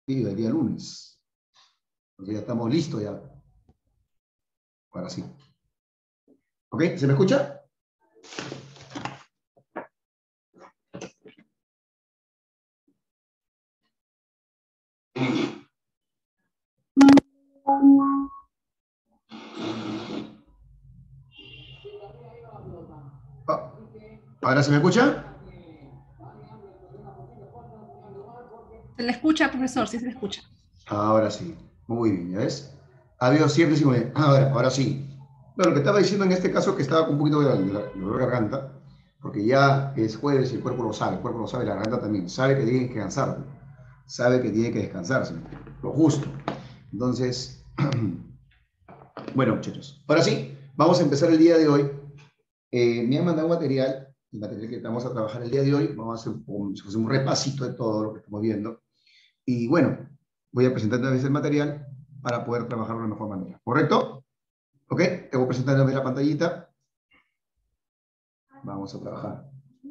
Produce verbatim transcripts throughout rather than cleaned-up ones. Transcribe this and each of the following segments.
Sí, el día lunes. Entonces ya estamos listos ya. Ahora sí. ¿Ok? ¿Se me escucha? Ah, ¿ahora se me escucha? Se le escucha, profesor, sí se le escucha. Ahora sí. Muy bien, ¿ya ves? Ha habido ciertos inconvenientes. Ahora, ahora sí. Bueno, lo que estaba diciendo en este caso que estaba con un poquito de, de, la, de la garganta, porque ya es jueves y el cuerpo lo sabe, el cuerpo lo sabe, la garganta también, sabe que tiene que descansar, sabe que tiene que descansarse, lo justo. Entonces, bueno, muchachos, ahora sí, vamos a empezar el día de hoy. Eh, me han mandado un material, el material que vamos a trabajar el día de hoy, vamos a hacer un, hacer un repasito de todo lo que estamos viendo. Y bueno, voy a presentar otra vez el material para poder trabajarlo de la mejor manera. ¿Correcto? ¿Ok? Te voy a presentar la pantallita. Vamos a trabajar.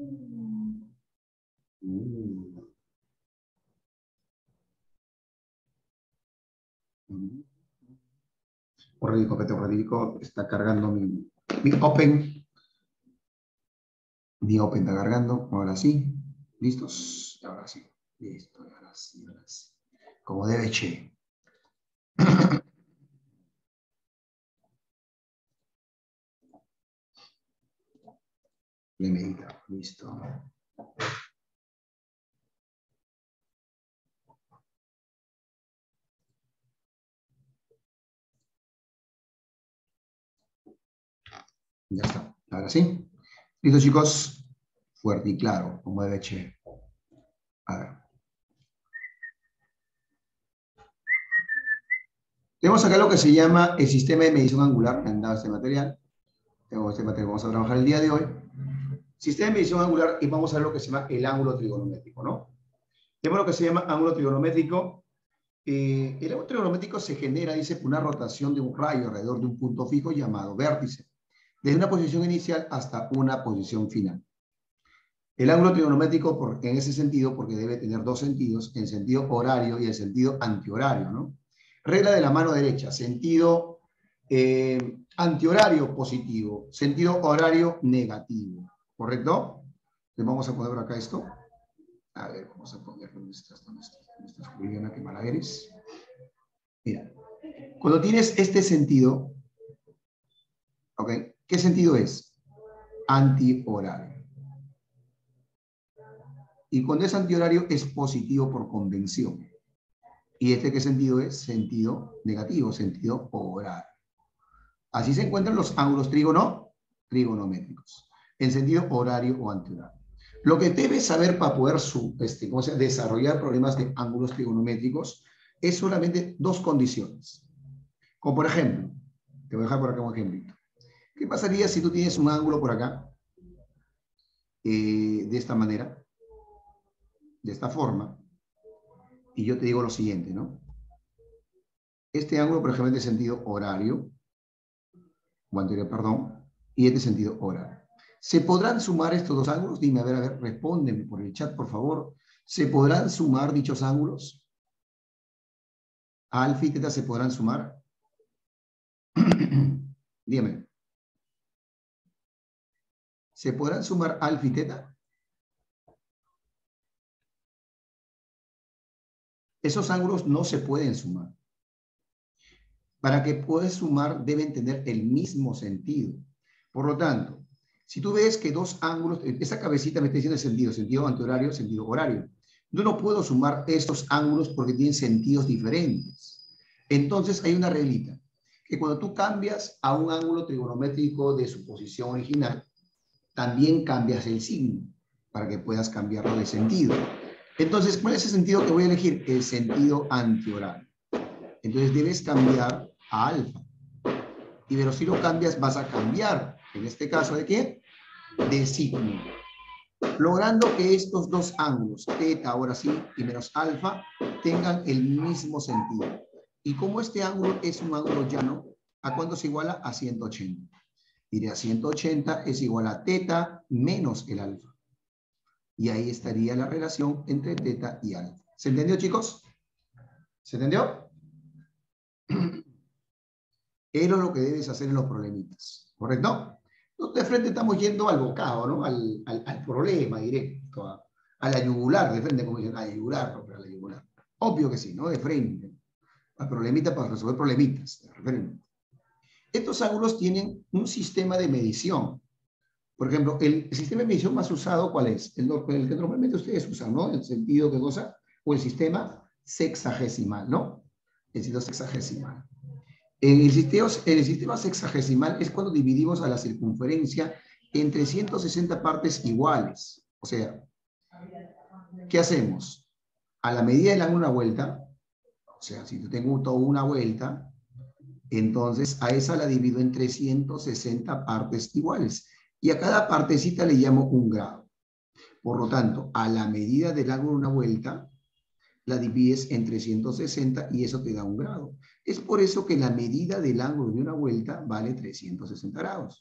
Mm. Mm. Un ratico, que un ratico, está cargando mi, mi Open. Mi Open está cargando. Ahora sí. ¿Listos? Ahora sí. Listo. Ahora sí, ahora sí. Como debe, che. Le medita. Listo. Ya está. Ahora sí. ¿Listo, chicos? Fuerte y claro, como debe, che. A ver. Tenemos acá lo que se llama el sistema de medición angular. Me han dado este material. Tengo este material que vamos a trabajar el día de hoy. Sistema de medición angular y vamos a ver lo que se llama el ángulo trigonométrico, ¿no? Tenemos lo que se llama ángulo trigonométrico. Eh, el ángulo trigonométrico se genera, dice, por una rotación de un rayo alrededor de un punto fijo llamado vértice, desde una posición inicial hasta una posición final. El ángulo trigonométrico, por, en ese sentido, porque debe tener dos sentidos, el sentido horario y el sentido antihorario, ¿no? Regla de la mano derecha, sentido eh, antihorario positivo, sentido horario negativo, ¿correcto? Le vamos a poner por acá esto. A ver, vamos a poner dónde estás, dónde estás, dónde estás, Juliana, qué mala eres. Mira, cuando tienes este sentido, ¿ok? ¿Qué sentido es? Antihorario. Y cuando es antihorario es positivo por convención. ¿Y este qué sentido es? Sentido negativo, sentido horario. Así se encuentran los ángulos trígono, trigonométricos, en sentido horario o antihorario. Lo que debes saber para poder su, este, ¿cómo se llama? Desarrollar problemas de ángulos trigonométricos es solamente dos condiciones. Como por ejemplo, te voy a dejar por acá un ejemplito. ¿Qué pasaría si tú tienes un ángulo por acá, eh, de esta manera, de esta forma, y yo te digo lo siguiente, ¿no? Este ángulo, por ejemplo, es de sentido horario, o anterior, perdón, y este sentido horario. ¿Se podrán sumar estos dos ángulos? Dime, a ver, a ver, respóndeme por el chat, por favor. ¿Se podrán sumar dichos ángulos? ¿Alfa y teta se podrán sumar? Dígame. ¿Se podrán sumar alfa y teta? Esos ángulos no se pueden sumar. Para que puedas sumar deben tener el mismo sentido. Por lo tanto, si tú ves que dos ángulos, esa cabecita me está diciendo el sentido, sentido antihorario, sentido horario. Yo no puedo sumar estos ángulos porque tienen sentidos diferentes. Entonces hay una reglita, que cuando tú cambias a un ángulo trigonométrico de su posición original, también cambias el signo para que puedas cambiarlo de sentido. Entonces, ¿cuál es el sentido que voy a elegir? El sentido antihorario. Entonces debes cambiar a alfa. Y pero si lo cambias, vas a cambiar, en este caso, ¿de qué? De signo. Logrando que estos dos ángulos, teta ahora sí y menos alfa, tengan el mismo sentido. Y como este ángulo es un ángulo llano, ¿a cuánto se iguala? A ciento ochenta. Diré a ciento ochenta es igual a teta menos el alfa. Y ahí estaría la relación entre teta y alfa. ¿Se entendió, chicos? ¿Se entendió? Eso es lo que debes hacer en los problemitas, ¿correcto? Entonces, de frente estamos yendo al bocado, ¿no? Al, al, al problema directo, a, a la yugular, de frente, como dicen, a la yugular, no, pero a la yugular. Obvio que sí, ¿no? De frente. Al problemita para resolver problemitas, de frente. Estos ángulos tienen un sistema de medición. Por ejemplo, el, el sistema de medición más usado, ¿cuál es? El, el que normalmente ustedes usan, ¿no? El sentido, ¿qué cosa? O el sistema sexagesimal, ¿no? El sentido sexagesimal. En el sistema, el sistema sexagesimal es cuando dividimos a la circunferencia en trescientas sesenta partes iguales. O sea, ¿qué hacemos? A la medida del ángulo de una vuelta, o sea, si yo tengo toda una vuelta, entonces a esa la divido en trescientas sesenta partes iguales. Y a cada partecita le llamo un grado. Por lo tanto, a la medida del ángulo de una vuelta, la divides en trescientos sesenta y eso te da un grado. Es por eso que la medida del ángulo de una vuelta vale trescientos sesenta grados.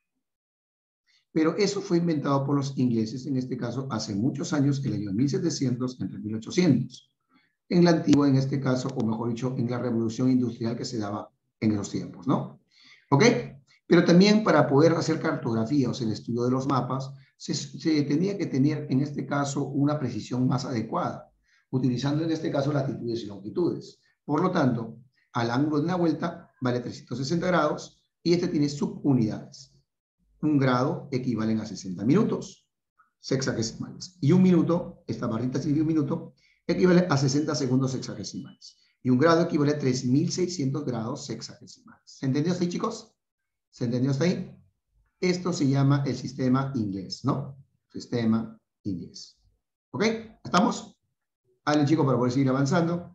Pero eso fue inventado por los ingleses, en este caso, hace muchos años, el año mil setecientos, entre mil ochocientos. En la antigua, en este caso, o mejor dicho, en la revolución industrial que se daba en esos tiempos, ¿no? ¿Ok? Pero también para poder hacer cartografía, o sea, el estudio de los mapas, se, se tenía que tener, en este caso, una precisión más adecuada, utilizando en este caso latitudes y longitudes. Por lo tanto, al ángulo de una vuelta vale trescientos sesenta grados y este tiene subunidades. Un grado equivalen a sesenta minutos sexagesimales. Y un minuto, esta barrita sigue un minuto, equivale a sesenta segundos sexagesimales. Y un grado equivale a tres mil seiscientos grados sexagesimales. ¿Se entendió hasta ahí, chicos? ¿Se entendió hasta ahí? Esto se llama el sistema inglés, ¿no? Sistema inglés. ¿Ok? ¿Estamos? Hablen, chicos, para poder seguir avanzando.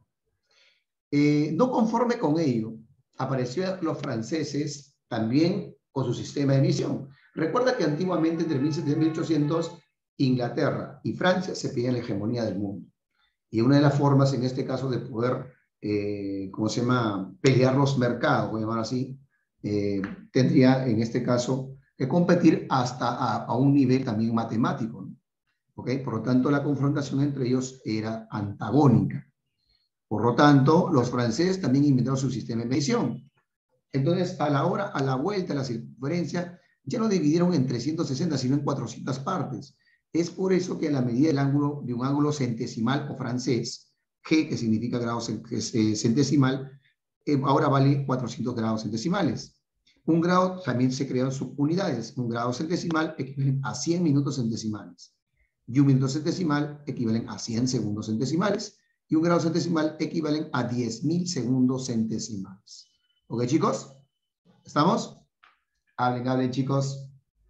Eh, no conforme con ello, aparecieron los franceses también con su sistema de medición. Recuerda que antiguamente, entre mil setecientos y mil ochocientos, Inglaterra y Francia se pedían la hegemonía del mundo. Y una de las formas, en este caso, de poder, eh, ¿cómo se llama?, pelear los mercados, voy a llamar así, eh, tendría, en este caso, que competir hasta a, a un nivel también matemático, ¿no? ¿Okay? Por lo tanto, la confrontación entre ellos era antagónica. Por lo tanto, los franceses también inventaron su sistema de medición. Entonces, a la hora, a la vuelta, a la circunferencia, ya no dividieron en trescientos sesenta, sino en cuatrocientas partes. Es por eso que a la medida del ángulo, de un ángulo centesimal o francés, G, que significa grado centesimal, eh, ahora vale cuatrocientos grados centesimales. Un grado también se crean subunidades. Un grado centesimal equivale a cien minutos centesimales. Y un minuto centesimal equivalen a cien segundos centesimales. Y un grado centesimal equivalen a diez mil segundos centesimales. ¿Ok, chicos? ¿Estamos? Hablen, hablen, chicos.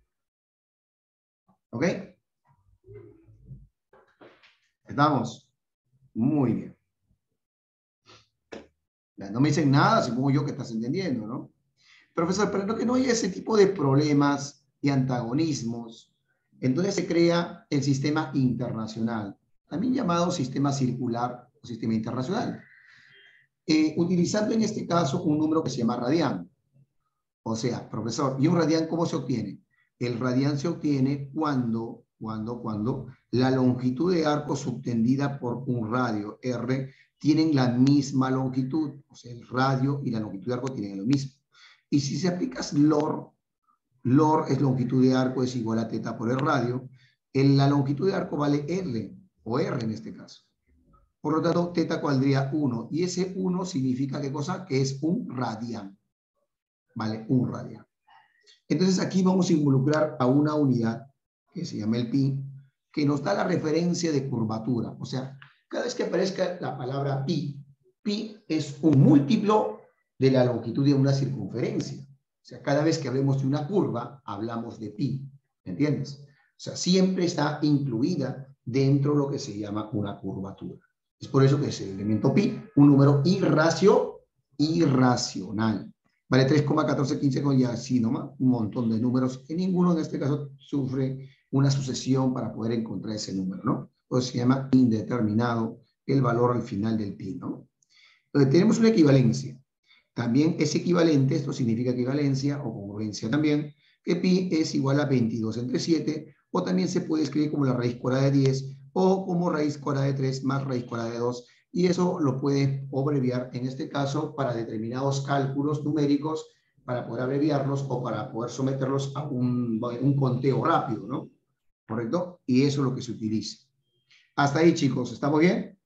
¿Ok? ¿Estamos? Muy bien. No me dicen nada, supongo yo que estás entendiendo, ¿no? Profesor, pero no que no haya ese tipo de problemas y antagonismos, entonces se crea el sistema internacional, también llamado sistema circular o sistema internacional, eh, utilizando en este caso un número que se llama radián. O sea, profesor, ¿y un radián cómo se obtiene? El radián se obtiene cuando, cuando, cuando la longitud de arco subtendida por un radio, R, tienen la misma longitud. O sea, el radio y la longitud de arco tienen lo mismo. Y si se aplicas L O R, L O R es longitud de arco es igual a teta por el radio, en la longitud de arco vale L, o R en este caso. Por lo tanto, teta valdría uno. Y ese uno significa, ¿qué cosa? Que es un radián. Vale, un radián. Entonces aquí vamos a involucrar a una unidad que se llama el pi, que nos da la referencia de curvatura. O sea, cada vez que aparezca la palabra pi, pi es un múltiplo de la longitud de una circunferencia. O sea, cada vez que hablemos de una curva, hablamos de pi. ¿Entiendes? O sea, siempre está incluida dentro de lo que se llama una curvatura. Es por eso que es el elemento pi, un número irracio, irracional. Vale tres coma catorce quince con ya así nomás, un montón de números, que ninguno en este caso sufre una sucesión para poder encontrar ese número, ¿no? Entonces se llama indeterminado el valor al final del pi, ¿no? Entonces tenemos una equivalencia. También es equivalente, esto significa equivalencia o congruencia también, que pi es igual a veintidós entre siete, o también se puede escribir como la raíz cuadrada de diez, o como raíz cuadrada de tres más raíz cuadrada de dos, y eso lo puedes abreviar, en este caso, para determinados cálculos numéricos, para poder abreviarlos o para poder someterlos a un, un conteo rápido, ¿no? ¿Correcto? Y eso es lo que se utiliza. Hasta ahí, chicos. ¿Estamos bien?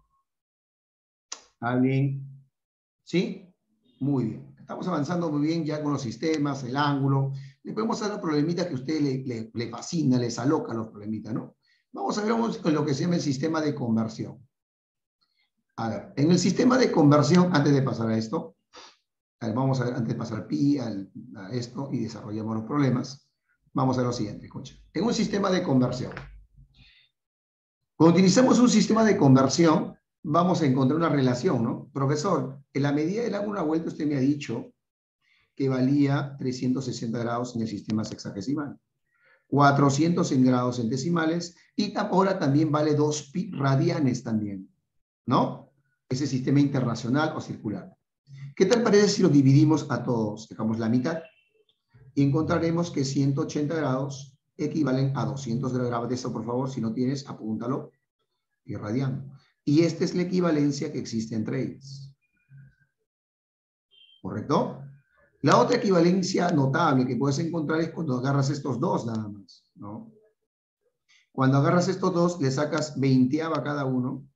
¿Alguien? ¿Sí? Muy bien. Estamos avanzando muy bien ya con los sistemas, el ángulo. Le podemos hacer los problemitas que a usted le, le, le fascina, les aloca los problemitas, ¿no? Vamos a ver lo que se llama el sistema de conversión. A ver, en el sistema de conversión, antes de pasar a esto, a ver, vamos a ver, antes de pasar pi al, a esto y desarrollamos los problemas, vamos a ver lo siguiente, escucha. En un sistema de conversión, cuando utilizamos un sistema de conversión, vamos a encontrar una relación, ¿no? Profesor, en la medida del ángulo de una vuelta usted me ha dicho que valía trescientos sesenta grados en el sistema sexagesimal, cuatrocientos en grados en decimales, y ahora también vale dos pi radianes también, ¿no? Ese sistema internacional o circular. ¿Qué tal parece si lo dividimos a todos? Dejamos la mitad y encontraremos que ciento ochenta grados equivalen a doscientos grados. De eso, por favor, si no tienes, apúntalo y radiano. Y esta es la equivalencia que existe entre ellas. ¿Correcto? La otra equivalencia notable que puedes encontrar es cuando agarras estos dos nada más, ¿no? Cuando agarras estos dos, le sacas veinteava a cada uno.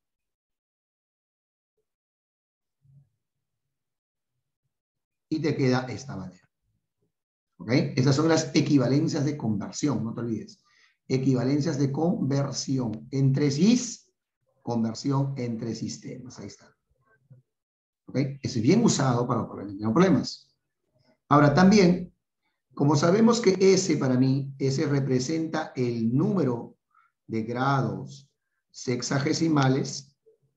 Y te queda esta manera. ¿Ok? Esas son las equivalencias de conversión, no te olvides. Equivalencias de conversión entre sis, conversión entre sistemas. Ahí está. ¿Ok? Es bien usado para los problemas. Ahora también, como sabemos que S para mí, S representa el número de grados sexagesimales,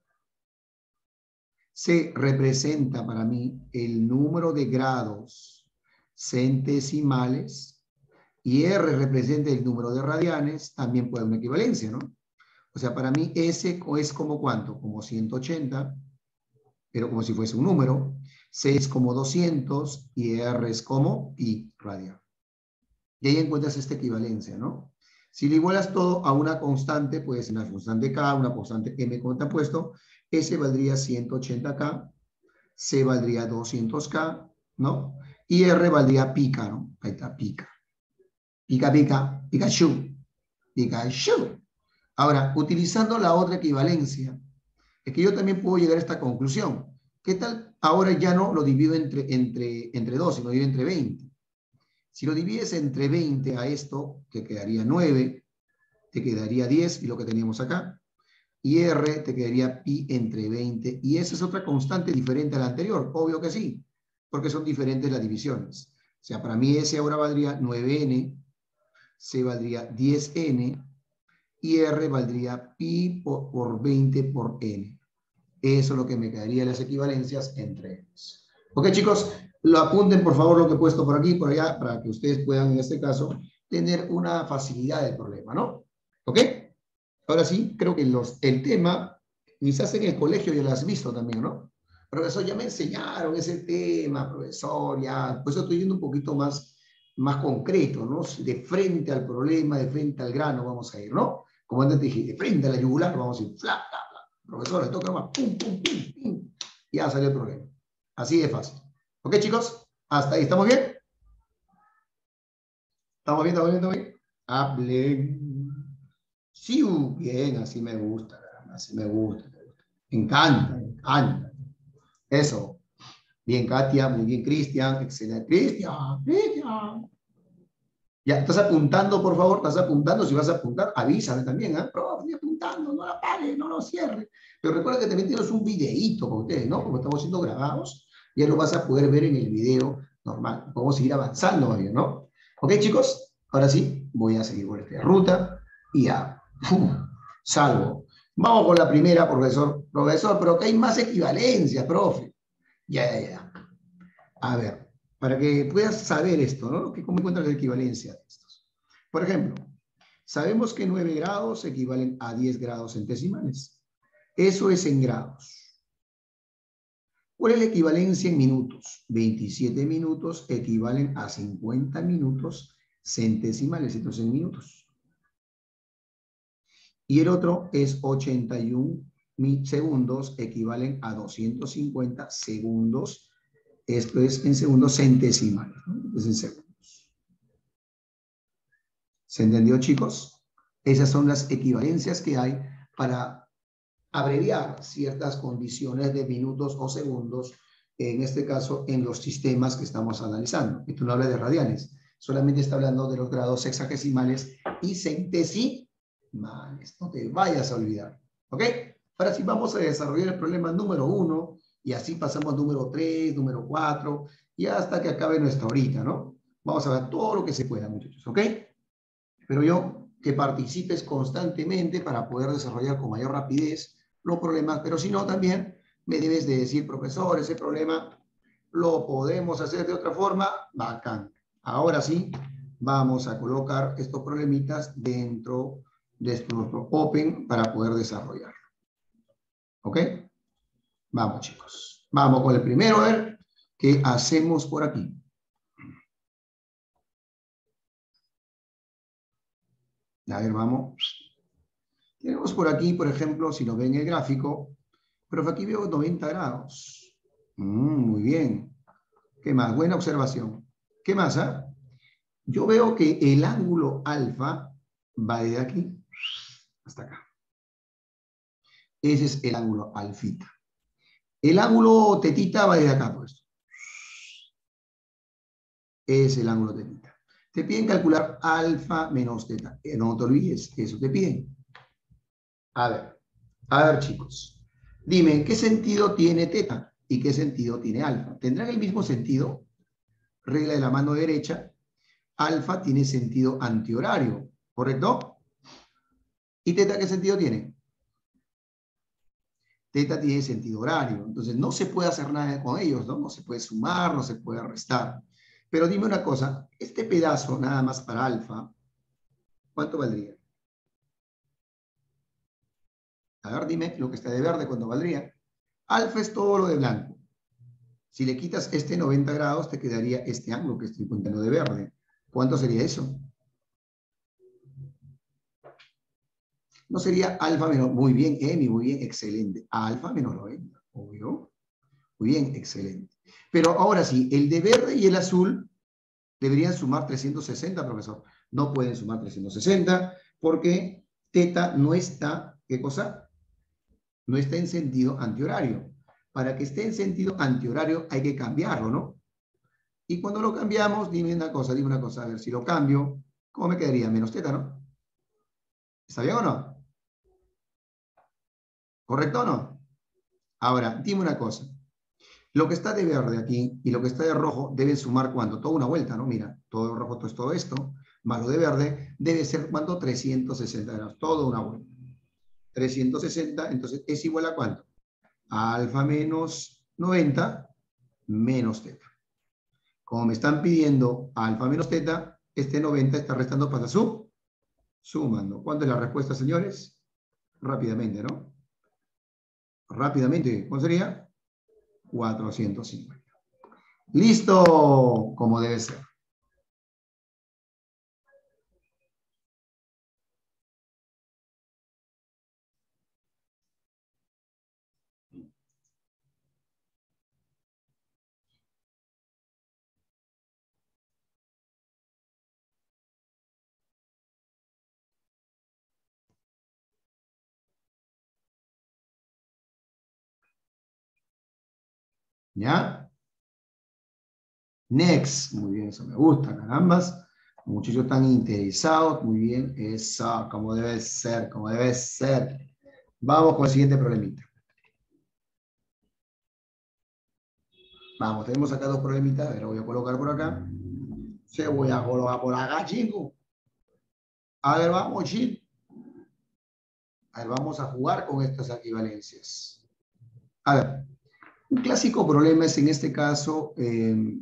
C representa para mí el número de grados centesimales y R representa el número de radianes, también puede haber una equivalencia, ¿no? O sea, para mí S es como ¿cuánto? Como ciento ochenta, pero como si fuese un número. C es como doscientos y R es como pi radian. Y ahí encuentras esta equivalencia, ¿no? Si le igualas todo a una constante, puede ser una constante K, una constante M como te han puesto, S valdría ciento ochenta K, C valdría doscientos K, ¿no? Y R valdría pica, ¿no? Ahí está, pica. Pica, pica, Pikachu. Pikachu. Ahora, utilizando la otra equivalencia, es que yo también puedo llegar a esta conclusión. ¿Qué tal? Ahora ya no lo divido entre, entre, entre dos, sino lo divido entre veinte. Si lo divides entre veinte a esto, te quedaría nueve, te quedaría diez, y lo que teníamos acá. Y R te quedaría pi entre veinte. Y esa es otra constante diferente a la anterior. Obvio que sí, porque son diferentes las divisiones. O sea, para mí S ahora valdría nueve ene, C valdría diez ene, y R valdría pi por, por veinte por n. Eso es lo que me quedaría las equivalencias entre ellos. Ok, chicos, lo apunten por favor lo que he puesto por aquí y por allá para que ustedes puedan, en este caso, tener una facilidad del problema, ¿no? ¿Ok? Ahora sí, creo que los, el tema, quizás en el colegio ya lo has visto también, ¿no? Profesor, ya me enseñaron ese tema, profesor, ya, pues estoy yendo un poquito más, más concreto, ¿no? De frente al problema, de frente al grano vamos a ir, ¿no? Como antes te dije, de frente a la yugular vamos a ir, fla, fla, fla. Profesor, le toca más, pum, pum, pum, pum, ya salió el problema. Así de fácil. ¿Ok, chicos? Hasta ahí, ¿estamos bien? ¿Estamos bien, estamos bien, estamos bien? Hablen. Sí, bien, así me gusta, así me gusta. Me encanta, me encanta. Eso. Bien, Katia, muy bien, Cristian. Excelente. Cristian, Cristian. Ya, ¿estás apuntando, por favor? ¿Estás apuntando? Si vas a apuntar, avísame también, ¿eh? Profe, estoy apuntando, no la pague, no lo cierre. Pero recuerda que también tienes un videíto con ustedes, ¿no? Como estamos siendo grabados, ya lo vas a poder ver en el video normal. Podemos seguir avanzando, ¿no? Ok, chicos, ahora sí, voy a seguir por esta ruta y ya, ¡pum! Salvo. Vamos con la primera, profesor. Profesor, pero que hay más equivalencias, profe. Ya, ya, ya. A ver, para que puedas saber esto, ¿no? ¿Cómo encuentras la equivalencia de estos? Por ejemplo, sabemos que nueve grados equivalen a diez grados centesimales. Eso es en grados. ¿Cuál es la equivalencia en minutos? veintisiete minutos equivalen a cincuenta minutos centesimales, esto es en minutos. Y el otro es ochenta y un segundos equivalen a doscientos cincuenta segundos. Esto es en segundos centésimales, ¿no? Es en segundos. ¿Se entendió, chicos? Esas son las equivalencias que hay para abreviar ciertas condiciones de minutos o segundos, en este caso en los sistemas que estamos analizando. Esto no habla de radianes, solamente está hablando de los grados sexagesimales y centesimales. No te vayas a olvidar. ¿Ok? Ahora sí vamos a desarrollar el problema número uno y así pasamos número tres, número cuatro y hasta que acabe nuestra horita, ¿no? Vamos a ver todo lo que se pueda, muchachos. ¿Ok? Pero yo que participes constantemente para poder desarrollar con mayor rapidez los problemas, pero si no, también me debes de decir, profesor, ese problema lo podemos hacer de otra forma, bacán. Ahora sí, vamos a colocar estos problemitas dentro de nuestro Open para poder desarrollarlo. ¿Ok? Vamos, chicos. Vamos con el primero, a ver qué hacemos por aquí. A ver, vamos. Tenemos por aquí, por ejemplo, si lo ven en el gráfico, pero aquí veo noventa grados. Mm, muy bien. ¿Qué más? Buena observación. ¿Qué más? Eh? Yo veo que el ángulo alfa va de aquí hasta acá. Ese es el ángulo alfita. El ángulo tetita va de acá, pues. Es el ángulo tetita. Te piden calcular alfa menos teta. Eh, no te olvides, eso te piden. A ver, a ver, chicos. Dime, ¿en qué sentido tiene teta y qué sentido tiene alfa? ¿Tendrán el mismo sentido? Regla de la mano derecha. Alfa tiene sentido antihorario, ¿correcto? ¿Y teta qué sentido tiene? Teta tiene sentido horario. Entonces no se puede hacer nada con ellos, ¿no? No se puede sumar, no se puede restar. Pero dime una cosa, este pedazo nada más para alfa, ¿cuánto valdría? A ver, dime lo que está de verde, ¿cuánto valdría? Alfa es todo lo de blanco. Si le quitas este noventa grados, te quedaría este ángulo que estoy pintando de verde. ¿Cuánto sería eso? No sería alfa menos, muy bien, Emi, muy bien, excelente. Alfa menos noventa, obvio. Muy bien, excelente. Pero ahora sí, el de verde y el azul deberían sumar trescientos sesenta, profesor. No pueden sumar trescientos sesenta porque teta no está, ¿qué cosa? No está en sentido antihorario. Para que esté en sentido antihorario hay que cambiarlo, ¿no? Y cuando lo cambiamos, dime una cosa, dime una cosa, a ver, si lo cambio, ¿cómo me quedaría? Menos teta, ¿no? ¿Está bien o no? ¿Correcto o no? Ahora, dime una cosa. Lo que está de verde aquí y lo que está de rojo deben sumar ¿cuánto? Toda una vuelta, ¿no? Mira, todo de rojo todo es todo esto, más lo de verde, debe ser ¿cuánto? trescientos sesenta grados, toda una vuelta. trescientos sesenta, entonces, ¿es igual a cuánto? A alfa menos noventa menos teta. Como me están pidiendo alfa menos teta, este noventa está restando para su sumando. ¿Cuánto es la respuesta, señores? Rápidamente, ¿no? Rápidamente, ¿cuánto sería? cuatrocientos cincuenta. Listo, como debe ser. ¿Ya? Next. Muy bien, eso me gusta, carambas. Muchachos tan interesados. Muy bien, eso, como debe ser, como debe ser. Vamos con el siguiente problemita. Vamos, tenemos acá dos problemitas. A ver, lo voy a colocar por acá. Se voy a colocar por acá, chicos. A ver, vamos, chicos. A ver, vamos a jugar con estas equivalencias. A ver, un clásico problema es en este caso eh,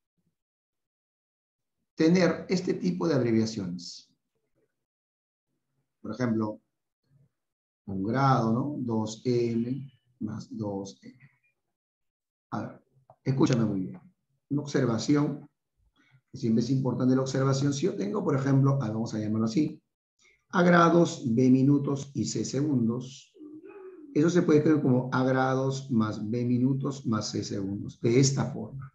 tener este tipo de abreviaciones. Por ejemplo, un grado, ¿no? dos eme más dos eme. A ver, escúchame muy bien. Una observación, que siempre es importante la observación. Si yo tengo, por ejemplo, vamos a llamarlo así, a grados, b minutos y c segundos, Eso se puede escribir como A grados más B minutos más C segundos. De esta forma.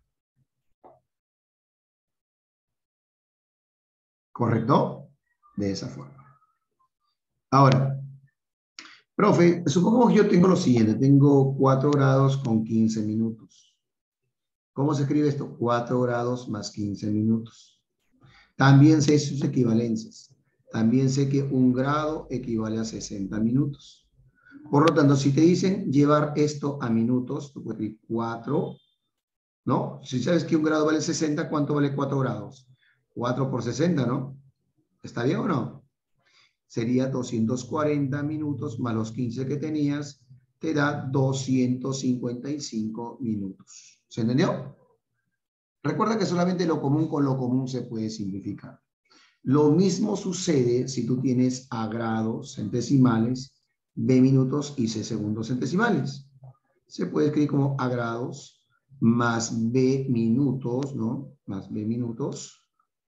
¿Correcto? De esa forma. Ahora, profe, supongamos que yo tengo lo siguiente. Tengo cuatro grados con quince minutos. ¿Cómo se escribe esto? cuatro grados más quince minutos. También sé sus equivalencias. También sé que un grado equivale a sesenta minutos. Por lo tanto, si te dicen llevar esto a minutos, tú puedes decir cuatro, ¿no? Si sabes que un grado vale sesenta, ¿cuánto vale cuatro grados? cuatro por sesenta, ¿no? ¿Está bien o no? Sería doscientos cuarenta minutos más los quince que tenías, te da doscientos cincuenta y cinco minutos. ¿Se entendió? Recuerda que solamente lo común con lo común se puede simplificar. Lo mismo sucede si tú tienes A grados centesimales, B minutos y C segundos centesimales. Se puede escribir como A grados más B minutos, ¿no? Más B minutos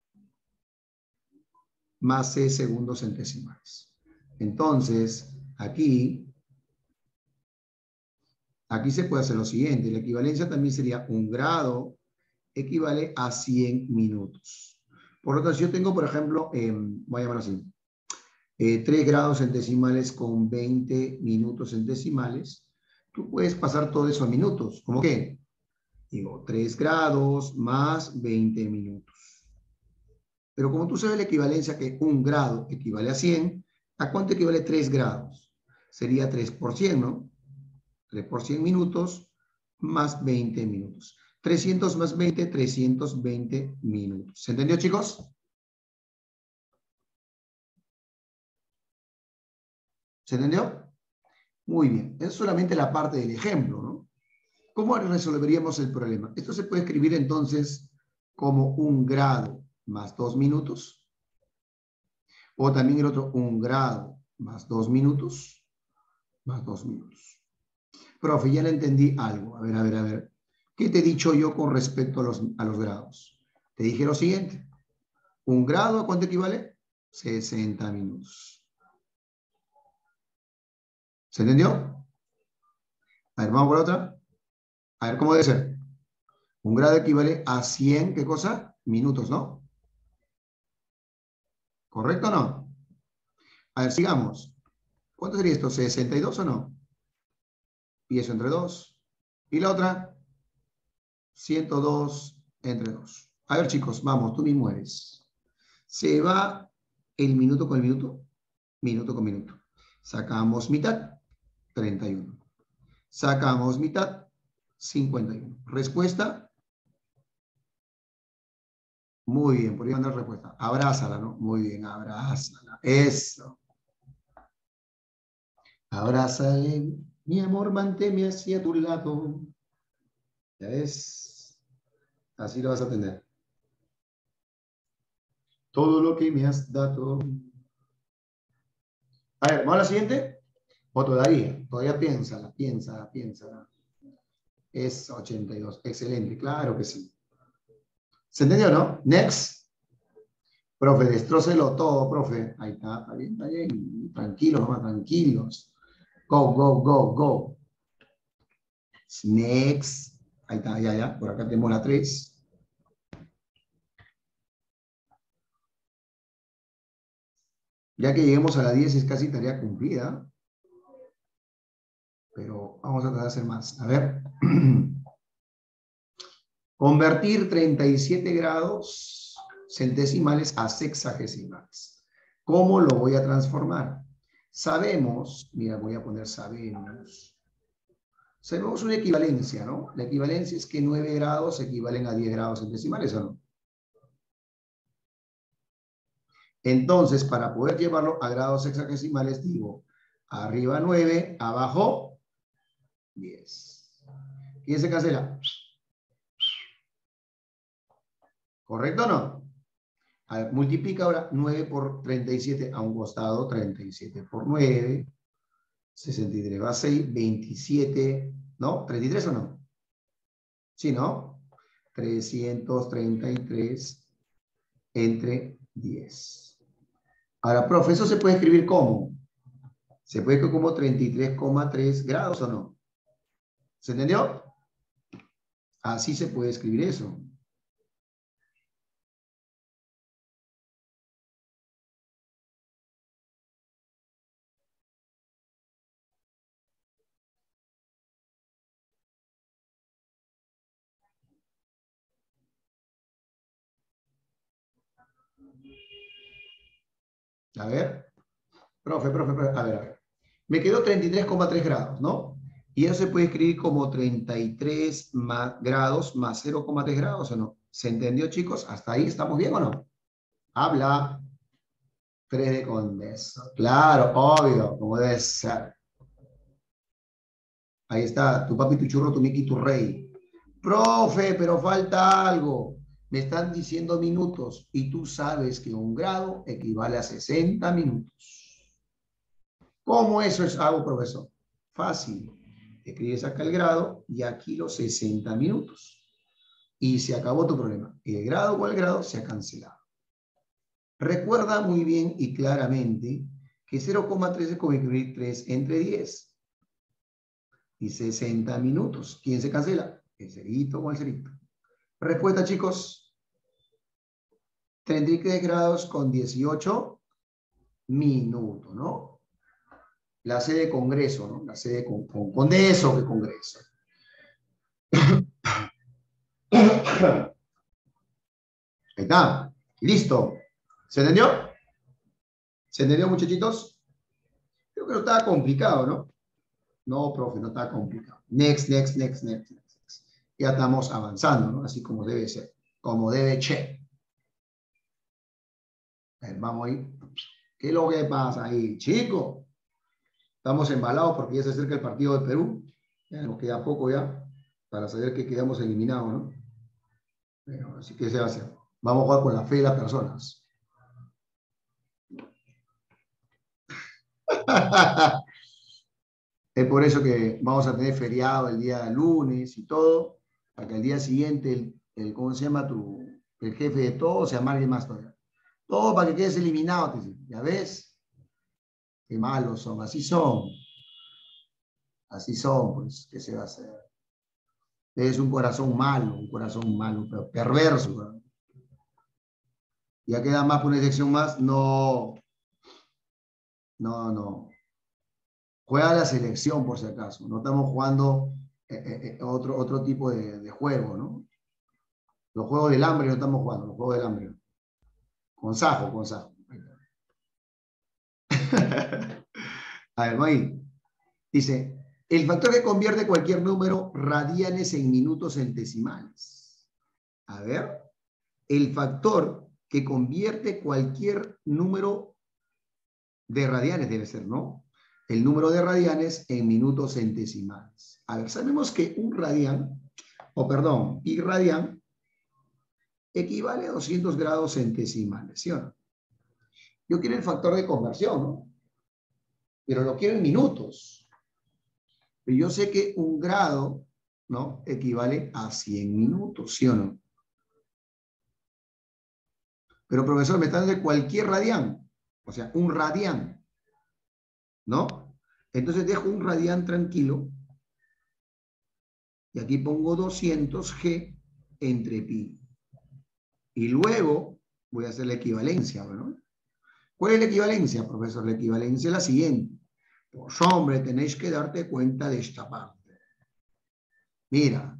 más C segundos centesimales. Entonces, aquí, aquí se puede hacer lo siguiente. La equivalencia también sería un grado equivale a cien minutos. Por lo tanto, si yo tengo, por ejemplo, eh, voy a llamarlo así, eh, tres grados centesimales con veinte minutos centesimales, tú puedes pasar todo eso a minutos. ¿Cómo qué? Digo, tres grados más veinte minutos. Pero como tú sabes la equivalencia que un grado equivale a cien, ¿a cuánto equivale tres grados? Sería tres por cien, ¿no? tres por cien minutos más veinte minutos. trescientos más veinte, trescientos veinte minutos. ¿Se entendió, chicos? ¿Se entendió? Muy bien. Es solamente la parte del ejemplo, ¿no? ¿Cómo resolveríamos el problema? Esto se puede escribir entonces como un grado más dos minutos. O también el otro, un grado más dos minutos, más dos minutos. Profe, ya le entendí algo. A ver, a ver, a ver. ¿Qué te he dicho yo con respecto a los, a los grados? Te dije lo siguiente. ¿Un grado a cuánto equivale? sesenta minutos. ¿Se entendió? A ver, vamos por otra. A ver, ¿cómo debe ser? Un grado equivale a cien, ¿qué cosa? Minutos, ¿no? ¿Correcto o no? A ver, sigamos. ¿Cuánto sería esto? ¿sesenta y dos o no? Y eso entre dos. Y la otra, ciento dos entre dos. A ver, chicos, vamos, tú mismo eres. Se va el minuto con el minuto, minuto con minuto. Sacamos mitad, treinta y uno. Sacamos mitad, cincuenta y uno. Respuesta. Muy bien, por ahí anda la respuesta. Abrázala, ¿no? Muy bien, abrázala. Eso. Abrázale, mi amor, manténme hacia tu lado. ¿Ya ves? Así lo vas a tener. Todo lo que me has dado. A ver, ¿vamos a la siguiente? O todavía, todavía piénsala, piénsala, piénsala. Es ochenta y dos. Excelente, claro que sí. ¿Se entendió, no? Next. Profe, destrócelo todo, profe. Ahí está, está bien, está bien. Tranquilos, nomás, tranquilos. Go, go, go, go. Next. Ahí está, ya, ya. Por acá tenemos la tres. Ya que lleguemos a la diez es casi tarea cumplida. Pero vamos a tratar de hacer más. A ver. Convertir treinta y siete grados centesimales a sexagesimales. ¿Cómo lo voy a transformar? Sabemos, mira, voy a poner sabemos. Sabemos una equivalencia, ¿no? La equivalencia es que nueve grados equivalen a diez grados centesimales, ¿o no? Entonces, para poder llevarlo a grados sexagesimales, digo, arriba nueve, abajo diez. ¿Quién se cancela? ¿Correcto o no? A ver, multiplica ahora nueve por treinta y siete a un costado, treinta y siete por nueve, sesenta y tres va a seis, veintisiete, ¿no? ¿treinta y tres o no? Sí, ¿no? trescientos treinta y tres entre diez. Ahora, profe, ¿eso se puede escribir cómo? ¿Se puede escribir como treinta y tres coma tres grados o no? ¿Se entendió? Así se puede escribir eso. A ver. Profe, profe, profe. A ver, a ver. Me quedó treinta y tres coma tres grados, ¿no? Y eso se puede escribir como treinta y tres más grados más cero coma tres grados, ¿o no? ¿Se entendió, chicos? ¿Hasta ahí estamos bien o no? Habla. tres de condenso. Claro, obvio, como debe ser. Ahí está, tu papi, tu churro, tu Mickey, tu rey. Profe, pero falta algo. Me están diciendo minutos y tú sabes que un grado equivale a sesenta minutos. ¿Cómo eso es algo, profesor? Fácil. Escribes acá el grado y aquí los sesenta minutos. Y se acabó tu problema. El grado o el grado se ha cancelado. Recuerda muy bien y claramente que cero coma tres es como escribir tres entre diez. Y sesenta minutos. ¿Quién se cancela? El cerito o el cerito. Respuesta, chicos. treinta y tres grados con dieciocho minutos, ¿no? La C de Congreso, ¿no? La C de con, con, con de eso que Congreso. Ahí está. Listo. ¿Se entendió? ¿Se entendió, muchachitos? Creo que no estaba complicado, ¿no? No, profe, no está complicado. Next, next, next, next, next. Ya estamos avanzando, ¿no? Así como debe ser. Como debe ser. A ver, vamos ahí. ¿Qué es lo que pasa ahí, chicos? Estamos embalados porque ya se acerca el partido de Perú. Ya nos queda poco ya para saber que quedamos eliminados, ¿no? Bueno, así que se va a hacer. Vamos a jugar con la fe de las personas. Es por eso que vamos a tener feriado el día lunes y todo, para que el día siguiente, el, el ¿cómo se llama? Tu, el jefe de todo se amargue más todavía. Todo para que quedes eliminado, te dice. ¿Ya ves? Qué malos son, así son. Así son, pues, ¿qué se va a hacer? Es un corazón malo, un corazón malo, pero perverso, ¿no? ¿Ya queda más por una sección más? No, no, no. Juega la selección, por si acaso. No estamos jugando eh, eh, otro, otro tipo de, de juego, ¿no? Los juegos del hambre no estamos jugando, los juegos del hambre. Con Sajo, con Sajo. A ver, ahí. Dice, el factor que convierte cualquier número radianes en minutos centesimales. A ver, el factor que convierte cualquier número de radianes debe ser, ¿no? El número de radianes en minutos centesimales. A ver, sabemos que un radián, o perdón, pi radián, equivale a doscientos grados centesimales, ¿sí o no? Yo quiero el factor de conversión, ¿no? Pero lo quiero en minutos. Pero yo sé que un grado, ¿no? Equivale a cien minutos, ¿sí o no? Pero, profesor, me está dando de cualquier radián. O sea, un radián, ¿no? Entonces dejo un radián tranquilo. Y aquí pongo doscientos G entre pi. Y luego voy a hacer la equivalencia, ¿no? ¿Cuál es la equivalencia, profesor? La equivalencia es la siguiente. Pues, hombre, tenéis que darte cuenta de esta parte. Mira,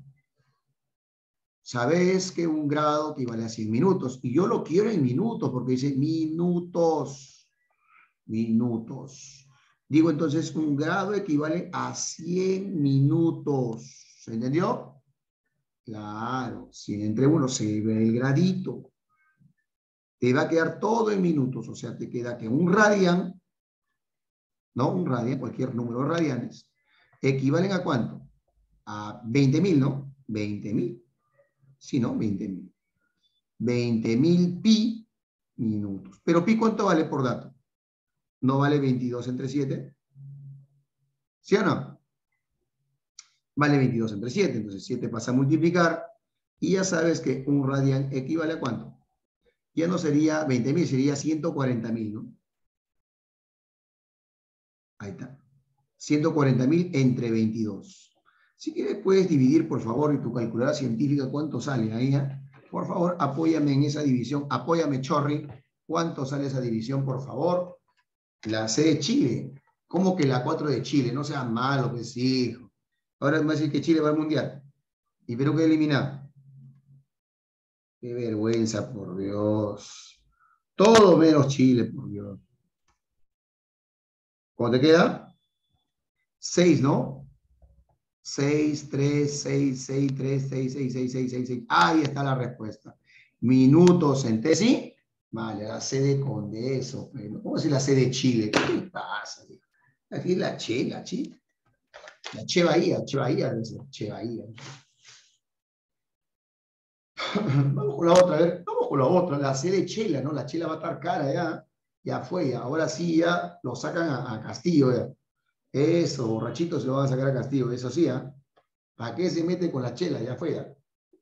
sabes que un grado equivale a cien minutos. Y yo lo quiero en minutos, porque dice minutos. Minutos. Digo, entonces, un grado equivale a cien minutos. ¿Se entendió? Claro, si entre uno se ve el gradito, te va a quedar todo en minutos. O sea, te queda que un radián, ¿no? Un radián, cualquier número de radianes, equivalen a ¿cuánto? A veinte mil, ¿no? veinte mil. Sí, ¿no? veinte mil. veinte mil pi minutos. Pero pi, ¿cuánto vale por dato? ¿No vale veintidós entre siete? ¿Sí o no? Vale veintidós entre siete. Entonces siete pasa a multiplicar y ya sabes que un radián equivale a ¿cuánto? Ya no sería veinte mil, sería ciento cuarenta mil, ¿no? Ahí está. ciento cuarenta mil entre veintidós. Si quieres, puedes dividir, por favor, en tu calculadora científica cuánto sale ahí. ¿eh? Por favor, apóyame en esa división. Apóyame, Chorri. ¿Cuánto sale esa división, por favor? La C de Chile. ¿Cómo que la cuatro de Chile? No sean malos, pues hijo. Ahora me va a decir que Chile va al Mundial. ¿Y Perú queda eliminado? Qué vergüenza, por Dios. Todo menos Chile, por Dios. ¿Cómo te queda? seis, ¿no? seis, tres, seis, seis, tres, seis, seis, seis, seis, seis, seis. Ahí está la respuesta. Minutos en T, ¿sí? Vale, la C de Condeso. ¿Cómo es la C de Chile? ¿Qué pasa? Aquí la Che, la Che. La Che Bahía, Che Bahía, Che Bahía. Vamos con la otra, a ver, vamos con la otra, la C de Chela, ¿no? La Chela va a estar cara ya, ya fue, ahora sí ya lo sacan a, a Castillo, ya. Eso, borrachito se lo van a sacar a Castillo, eso sí, ¿ah? ¿eh? ¿Para qué se mete con la Chela? Ya fue, ya.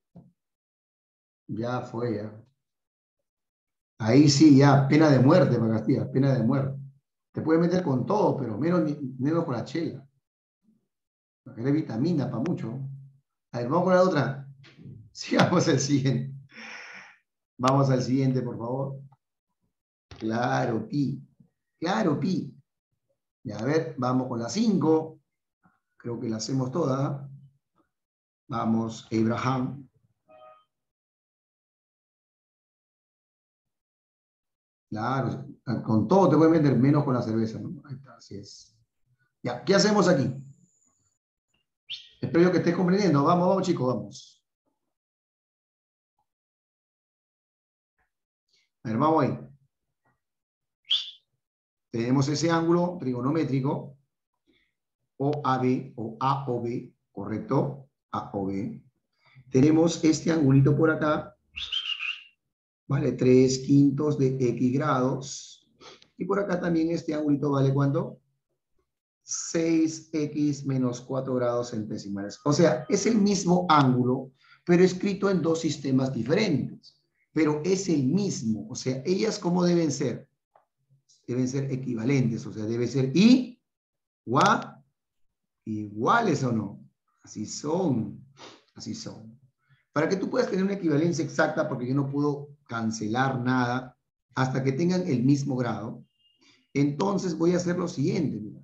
Ya fue, ya. Ahí sí, ya, pena de muerte para Castillo, pena de muerte. Te puedes meter con todo, pero menos, menos con la Chela. Porque eres vitamina para mucho. A ver, vamos con la otra. Sigamos al siguiente. Vamos al siguiente, por favor. Claro, pi. Claro, pi. Y a ver, vamos con la cinco. Creo que la hacemos toda. Vamos, Abraham. Claro, con todo te puedes meter, menos con la cerveza, ¿no? Ahí está, así es. Ya, ¿qué hacemos aquí? Espero que estés comprendiendo. Vamos, vamos, chicos, vamos. A ver, vamos ahí. Tenemos ese ángulo trigonométrico, O A B, o A O B, ¿correcto? A O B. Tenemos este angulito por acá, vale tres quintos de X grados. Y por acá también este angulito vale ¿cuánto? seis x menos cuatro grados centesimales. O sea, es el mismo ángulo, pero escrito en dos sistemas diferentes. Pero es el mismo. O sea, ellas ¿cómo deben ser? Deben ser equivalentes. O sea, debe ser I, igual, iguales o no. Así son. Así son. Para que tú puedas tener una equivalencia exacta, porque yo no puedo cancelar nada hasta que tengan el mismo grado, entonces voy a hacer lo siguiente. Mira.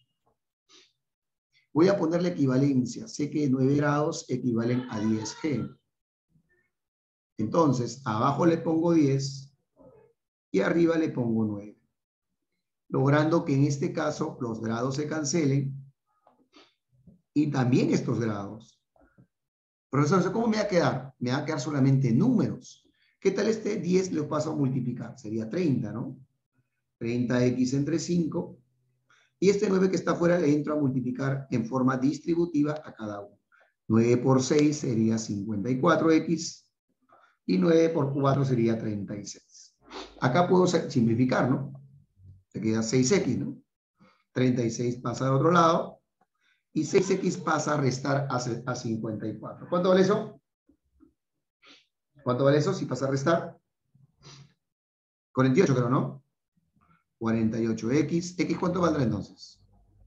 Voy a poner la equivalencia. Sé que nueve grados equivalen a diez G. Entonces, abajo le pongo diez y arriba le pongo nueve. Logrando que en este caso los grados se cancelen y también estos grados. Profesor, ¿cómo me va a quedar? Me va a quedar solamente números. ¿Qué tal este diez lo paso a multiplicar? Sería treinta, ¿no? treinta x entre cinco. Y este nueve que está afuera le entro a multiplicar en forma distributiva a cada uno. nueve por seis sería cincuenta y cuatro x. Y nueve por cuatro sería treinta y seis. Acá puedo simplificar, ¿no? Se queda seis x, ¿no? treinta y seis pasa al otro lado. Y seis x pasa a restar a cincuenta y cuatro. ¿Cuánto vale eso? ¿Cuánto vale eso si pasa a restar? cuarenta y ocho creo, ¿no? cuarenta y ocho x. ¿X cuánto valdrá entonces?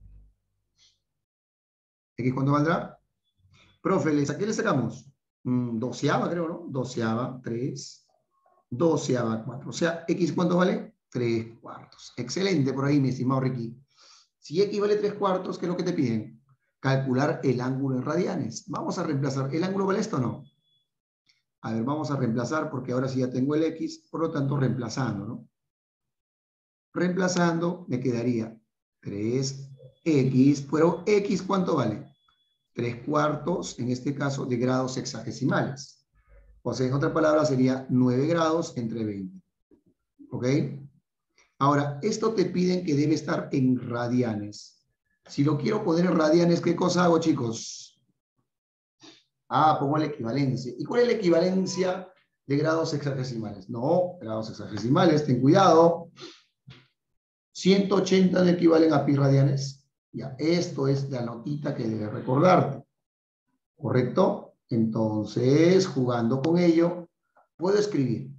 ¿X cuánto valdrá? Profe, ¿a qué le sacamos? Mm, doceava creo, ¿no? Doceava, tres. Doceava, cuatro. O sea, ¿X cuánto vale? tres cuartos. Excelente por ahí, mi estimado Ricky. Si X vale tres cuartos, ¿qué es lo que te piden? Calcular el ángulo en radianes. Vamos a reemplazar. ¿El ángulo vale esto o no? A ver, vamos a reemplazar porque ahora sí ya tengo el X, por lo tanto reemplazando, ¿no? Reemplazando me quedaría tres x, pero X ¿cuánto vale? tres cuartos, en este caso, de grados sexagesimales. O sea, en otras palabras sería nueve grados entre veinte. ¿Ok? Ahora, esto te piden que debe estar en radianes. Si lo quiero poner en radianes, ¿qué cosa hago, chicos? Ah, pongo la equivalencia. ¿Y cuál es la equivalencia de grados sexagesimales? No, grados sexagesimales, ten cuidado. ciento ochenta no equivalen a pi radianes. Ya, esto es la notita que debes recordarte. ¿Correcto? Entonces, jugando con ello, puedo escribir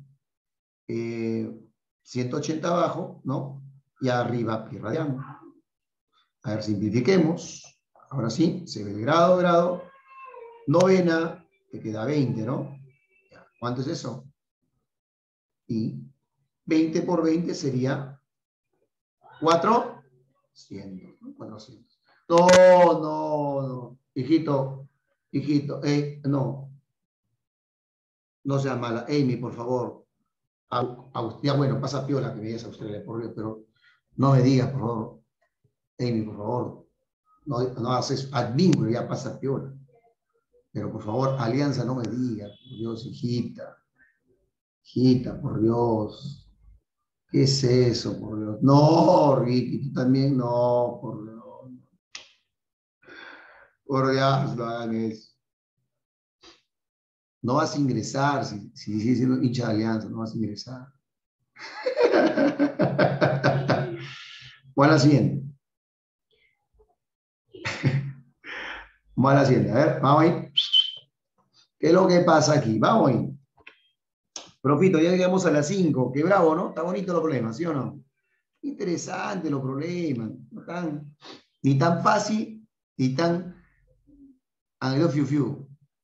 eh, ciento ochenta abajo, ¿no? Y arriba pi radiano. A ver, simplifiquemos. Ahora sí, se ve el grado, grado. Novena, te queda veinte, ¿no? ¿Cuánto es eso? Y veinte por veinte sería cuatrocientos, ¿no? cuatrocientos. No, no, no. Hijito, hijito, eh, no. No seas mala. Amy, por favor. A, a, ya bueno, pasa piola que me digas a Australia, por Dios, pero no me digas, por favor. Amy, por favor. No, no haces advínculo, ya pasa piola. Pero por favor, Alianza, no me digas. Por Dios, hijita. Hijita, por Dios. ¿Qué es eso, por Dios? No, Ricky, tú también, no, por Dios. Por Dios, no hagan eso. No vas a ingresar, si, si sigues siendo hincha de Alianza, no vas a ingresar. ¿Cuál es la siguiente? Vamos a la siguiente, a ver, vamos ahí. ¿Qué es lo que pasa aquí? Vamos ahí. Profito, ya llegamos a las cinco. Qué bravo, ¿no? Está bonito los problemas, ¿sí o no? Interesante los problemas. No tan, ni tan fácil, ni tan... I love you, few.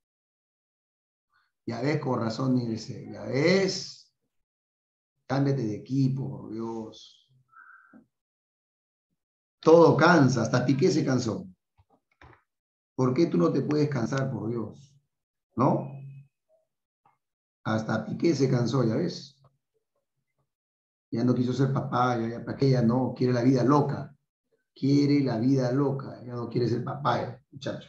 Ya ves, con razón, ingresé. Ya ves. Cámbiate de equipo, por Dios. Todo cansa, hasta Piqué se cansó. ¿Por qué tú no te puedes cansar, por Dios? ¿No? Hasta Piqué se cansó, ya ves. Ya no quiso ser papá, ya, ya para qué ya no, quiere la vida loca. Quiere la vida loca, ya no quiere ser papá, ya, muchacho.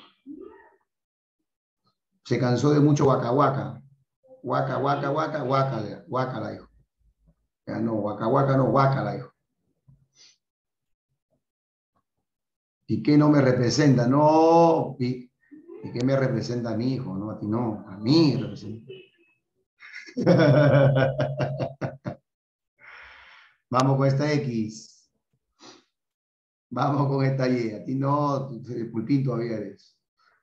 Se cansó de mucho guaca guaca. Guaca, guaca, guaca, guaca, guaca la dijo. Ya no, guaca, guaca, no, guaca la dijo. Piqué no me representa, no, Piqué me representa a mi hijo, no a ti no, a mí representa. Vamos con esta X. Vamos con esta Y. A ti no, el pulpín todavía eres.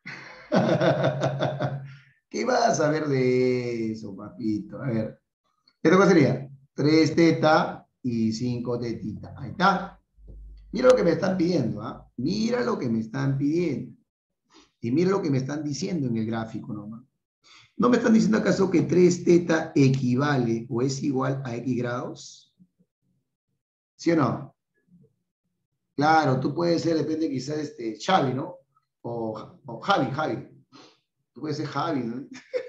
¿Qué vas a ver de eso, papito? A ver. ¿Esto qué sería? tres teta y cinco tetita. Ahí está. Mira lo que me están pidiendo, ¿ah? ¿eh? Mira lo que me están pidiendo. Y mira lo que me están diciendo en el gráfico nomás. ¿No me están diciendo acaso que tres teta equivale o es igual a X grados? ¿Sí o no? Claro, tú puedes ser, depende quizás, este, Xavi, ¿no? O, o Javi, Javi. Tú puedes ser Javi, ¿no?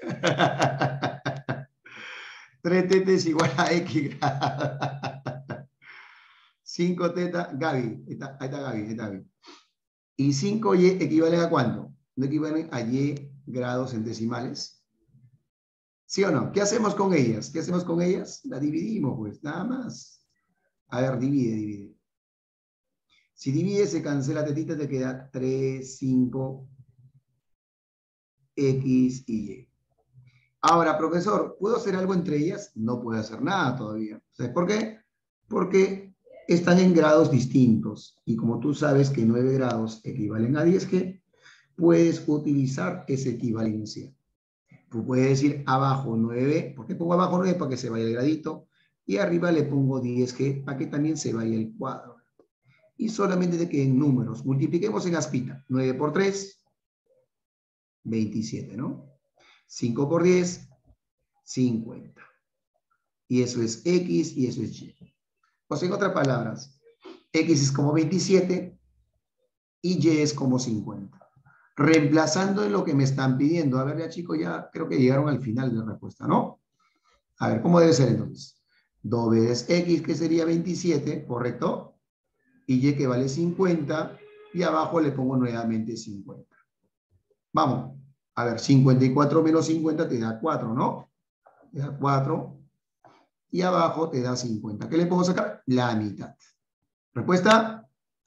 tres teta es igual a X grados. cinco teta, Gaby. Ahí está, ahí está Gaby, ahí está Gaby. ¿Y cinco y equivalen a cuánto? ¿No equivalen a y grados en decimales? ¿Sí o no? ¿Qué hacemos con ellas? ¿Qué hacemos con ellas? La dividimos, pues, nada más. A ver, divide, divide. Si divide, se cancela tetita, te queda tres, cinco, X y Y. Ahora, profesor, ¿puedo hacer algo entre ellas? No puedo hacer nada todavía. ¿Sabes por qué? Porque están en grados distintos. Y como tú sabes que nueve grados equivalen a diez G, puedes utilizar esa equivalencia. Tú puedes decir abajo nueve, ¿por qué pongo abajo nueve? Para que se vaya el gradito. Y arriba le pongo diez G para que también se vaya el cuadro. Y solamente de que en números, multipliquemos en aspita. nueve por tres, veintisiete, ¿no? cinco por diez, cincuenta. Y eso es X y eso es Y. O sea, en otras palabras, X es como veintisiete y Y es como cincuenta. Reemplazando en lo que me están pidiendo. A ver, ya chicos, ya creo que llegaron al final de la respuesta, ¿no? A ver, ¿cómo debe ser entonces? dos veces X, que sería veintisiete, ¿correcto? Y Y que vale cincuenta, y abajo le pongo nuevamente cincuenta. Vamos, a ver, cincuenta y cuatro menos cincuenta te da cuatro, ¿no? Te da cuatro, y abajo te da cincuenta. ¿Qué le puedo sacar? La mitad. ¿Respuesta?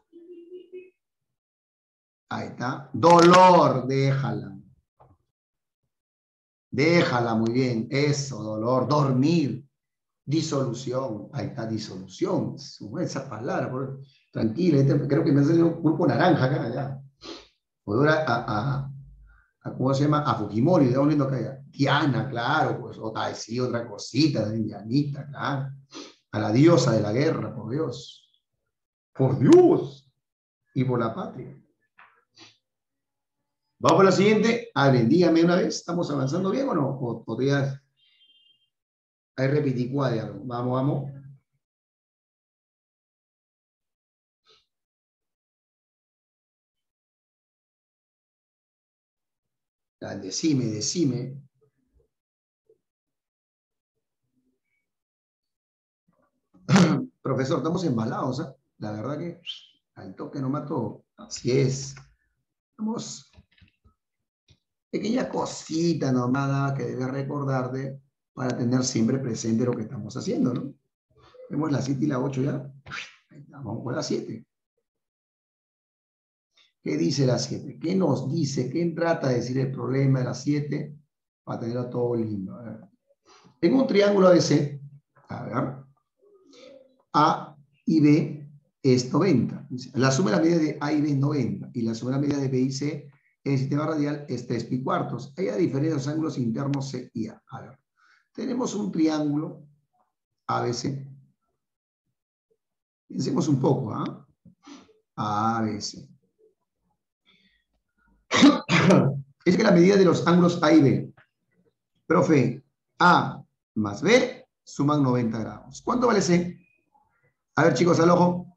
Ahí está. Dolor, déjala. Déjala, muy bien. Eso, dolor. Dormir. Disolución. Ahí está, disolución. Esa palabra. Por... Tranquila, este, creo que me ha salido un grupo naranja acá, ya. Puedo ir a, a, a, ¿cómo se llama? A Fujimori, de dónde acá ya. Diana, claro, pues, otra, sí, otra cosita, de Dianita, claro. A la diosa de la guerra, por Dios. Por Dios. y por la patria. Vamos por la siguiente. A ver, dígame una vez, ¿estamos avanzando bien o no? O todavía hay repeticua de algo. Vamos, vamos. Ah, decime, decime. Profesor, estamos embalados, ¿eh? La verdad que al toque no mato. Así es. Vamos. Pequeña cosita nomás que debes recordarte para tener siempre presente lo que estamos haciendo, ¿no? Vemos la siete y la ocho ya. Ahí está, vamos con la siete. ¿Qué dice la siete? ¿Qué nos dice? ¿Qué trata de decir el problema de la siete? Para tenerlo todo lindo. A ver. Tengo un triángulo A B C. A ver. A y B es noventa. La suma de las medidas de A y B es noventa. Y la suma de las medidas de B y C en el sistema radial es tres pi cuartos. Hay a diferencia de los ángulos internos C y A. A ver. Tenemos un triángulo A B C. Pensemos un poco, ¿ah? ¿eh? A B C. Es que la medida de los ángulos A y B, profe, A más B suman noventa grados. ¿Cuánto vale C? A ver, chicos, al ojo.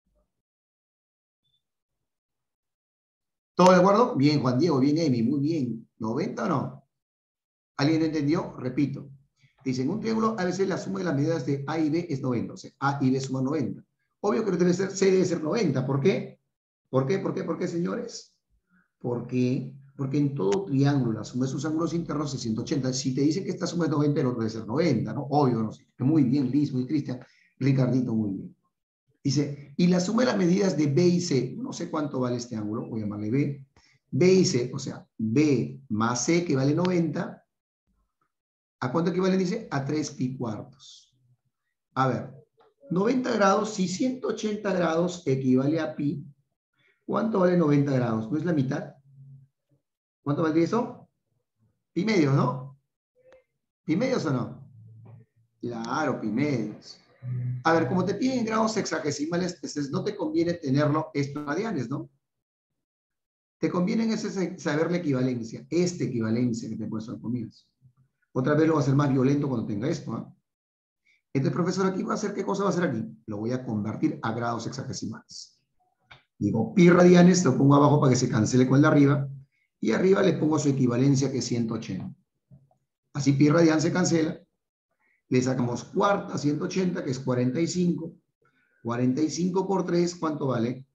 ¿Todo de acuerdo? Bien, Juan Diego, bien, Emi, muy bien. ¿noventa o no? ¿Alguien entendió? Repito. Dicen, un triángulo A B C, la suma de las medidas de A y B es noventa. O sea, A y B suman noventa. Obvio que debe ser, C debe ser noventa. ¿Por qué? ¿Por qué? ¿Por qué? ¿Por qué, señores? ¿Por qué? Porque en todo triángulo la suma de sus ángulos internos es ciento ochenta. Si te dicen que esta suma es noventa, el otro debe ser noventa, ¿no? Obvio, no sé. Muy bien, Liz, muy Cristian. Ricardito, muy bien. Dice, y la suma de las medidas de B y C, no sé cuánto vale este ángulo, voy a llamarle B. B y C, o sea, B más C, que vale noventa. ¿A cuánto equivale? Dice, a tres pi cuartos. A ver, noventa grados, si ciento ochenta grados equivale a pi, ¿cuánto vale noventa grados? ¿No es la mitad? ¿Cuánto vale eso? Pi medios, ¿no? ¿Pi medios o no? Claro, pi medios. A ver, como te piden grados sexagesimales, entonces no te conviene tenerlo esto en radianes, ¿no? Te conviene en ese saber la equivalencia, esta equivalencia que te he puesto al comienzo. Otra vez lo va a hacer más violento cuando tenga esto, ¿ah? ¿eh? Entonces, profesor, aquí va a hacer, ¿qué cosa va a hacer aquí? Lo voy a convertir a grados sexagesimales. Digo, pi radianes, lo pongo abajo para que se cancele con el de arriba, y arriba le pongo su equivalencia, que es ciento ochenta. Así pi radian se cancela, le sacamos cuarta, ciento ochenta, que es cuarenta y cinco. cuarenta y cinco por tres, ¿cuánto vale?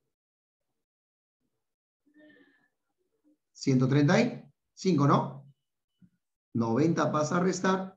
ciento treinta y cinco, ¿no? noventa pasa a restar.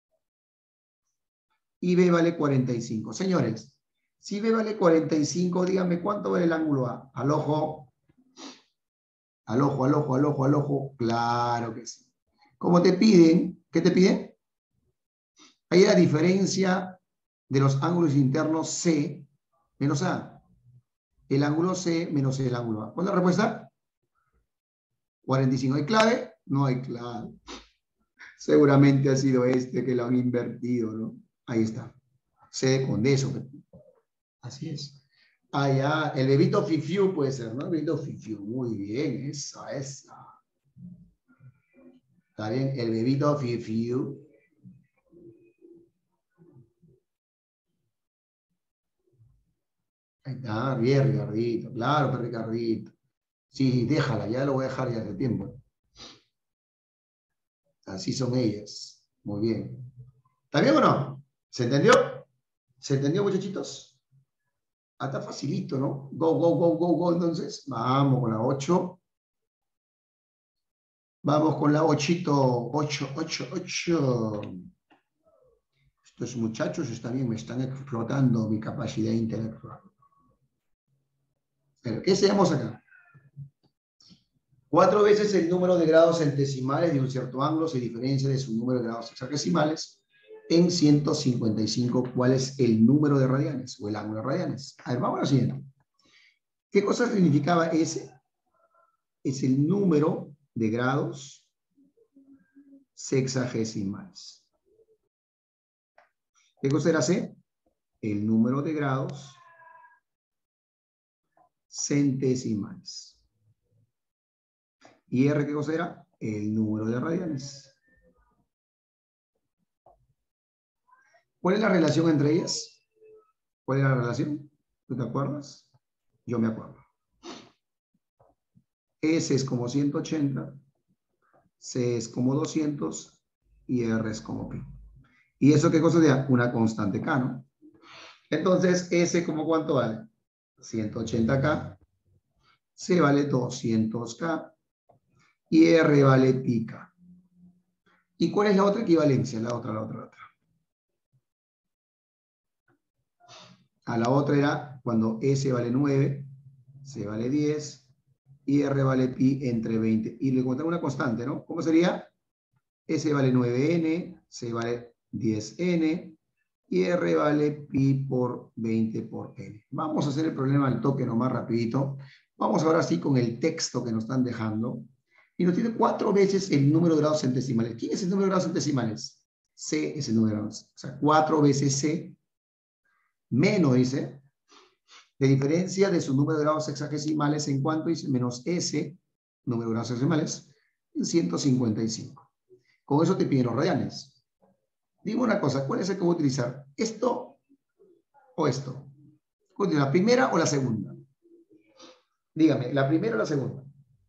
Y B vale cuarenta y cinco. Señores, si B vale cuarenta y cinco, díganme cuánto vale el ángulo A. Al ojo. Al ojo, al ojo, al ojo, al ojo. Claro que sí. Como te piden, ¿qué te piden? Hay la diferencia de los ángulos internos C menos A. El ángulo C menos el ángulo A. ¿Cuál es la respuesta? cuarenta y cinco. ¿Hay clave? No hay clave. Seguramente ha sido este que lo han invertido, ¿no? Ahí está. C con eso. Así es. Ah, ya. El bebito fifiu puede ser, ¿no? El bebito fifiu. Muy bien. Esa, esa. Está bien. El bebito fifiu. Ahí está. Bien, Ricardito. Claro que Ricardito. Sí, déjala. Ya lo voy a dejar ya hace tiempo. Así son ellas. Muy bien. ¿Está bien o no? ¿Se entendió? ¿Se entendió, muchachitos? Ah, está facilito, ¿no? Go, go, go, go, go. Entonces, vamos con la ocho. Vamos con la ochito. ocho, ocho, ocho. Estos muchachos están bien, me están explotando mi capacidad intelectual. Pero, ¿qué hacemos acá? Cuatro veces el número de grados centesimales de un cierto ángulo se diferencia de su número de grados sexagesimales en ciento cincuenta y cinco. ¿Cuál es el número de radianes o el ángulo de radianes? A ver, vamos a la siguiente. ¿Qué cosa significaba ese? Es el número de grados sexagesimales. ¿Qué cosa era C? El número de grados centésimales. ¿Y R qué cosa era? El número de radianes. ¿Cuál es la relación entre ellas? ¿Cuál es la relación? ¿Tú te acuerdas? Yo me acuerdo. S es como ciento ochenta, C es como doscientos y R es como pi. ¿Y eso qué cosa sería? Una constante K, ¿no? Entonces, S como ¿cuánto vale? ciento ochenta K, C vale doscientos K y R vale pi K. ¿Y cuál es la otra equivalencia? La otra, la otra, la otra. A la otra era cuando S vale nueve, C vale diez y R vale pi entre veinte. Y le encontramos una constante, ¿no? ¿Cómo sería? S vale nueve N, C vale diez N y R vale pi por veinte por N. Vamos a hacer el problema al toque nomás rapidito. Vamos ahora sí con el texto que nos están dejando. Y nos tiene cuatro veces el número de grados centesimales. ¿Quién es el número de grados centesimales? C es el número de grados. O sea, cuatro veces C menos, dice, de diferencia de su número de grados sexagesimales en cuanto dice menos S, número de grados sexagesimales, en ciento cincuenta y cinco. Con eso te piden los radianes. Digo una cosa, ¿cuál es el que voy a utilizar? ¿Esto o esto? ¿La primera o la segunda? Dígame, ¿la primera o la segunda?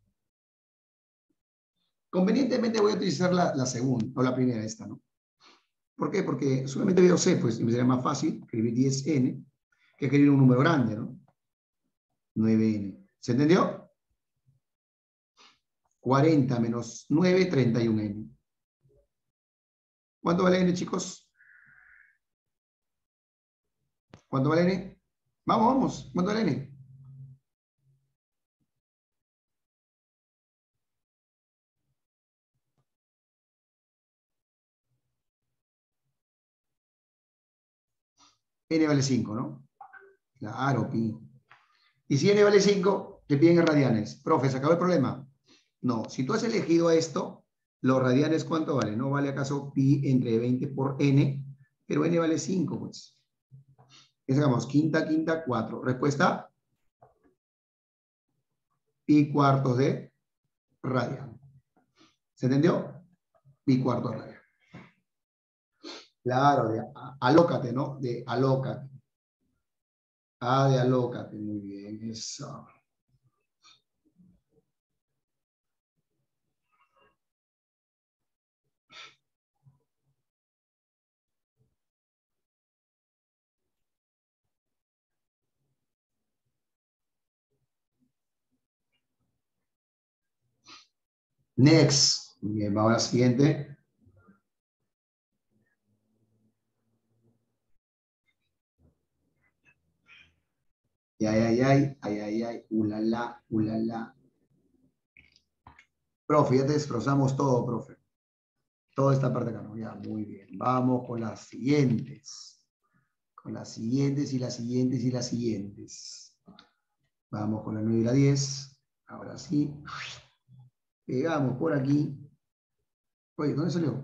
Convenientemente voy a utilizar la, la segunda, o la primera esta, ¿no? ¿Por qué? Porque solamente veo C, pues me sería más fácil escribir diez N que escribir un número grande, ¿no? nueve N. ¿Se entendió? cuarenta menos nueve, treinta y uno N. ¿Cuánto vale N, chicos? ¿Cuánto vale N? Vamos, vamos. ¿Cuánto vale N? N vale cinco, ¿no? Claro, pi. Y si N vale cinco, te piden radianes. Profe, ¿se acabó el problema? No, si tú has elegido esto, los radianes, ¿cuánto vale? ¿No vale acaso pi entre veinte por N? Pero N vale cinco, pues. ¿Qué sacamos? Quinta, quinta, cuatro. Respuesta, pi cuartos de radian. ¿Se entendió? Pi cuartos de radian. Claro, de alócate, ¿no? De alócate. Ah, de alócate, muy bien, eso. Next. Bien, vamos a la siguiente. Ay, ay, ay, ay, ay, ay, ulala, ulala. Profe, ya te destrozamos todo, profe. Toda esta parte acá, ¿no? Ya, muy bien. Vamos con las siguientes. Con las siguientes y las siguientes y las siguientes. Vamos con la nueve y la diez. Ahora sí. Pegamos por aquí. Oye, ¿dónde salió?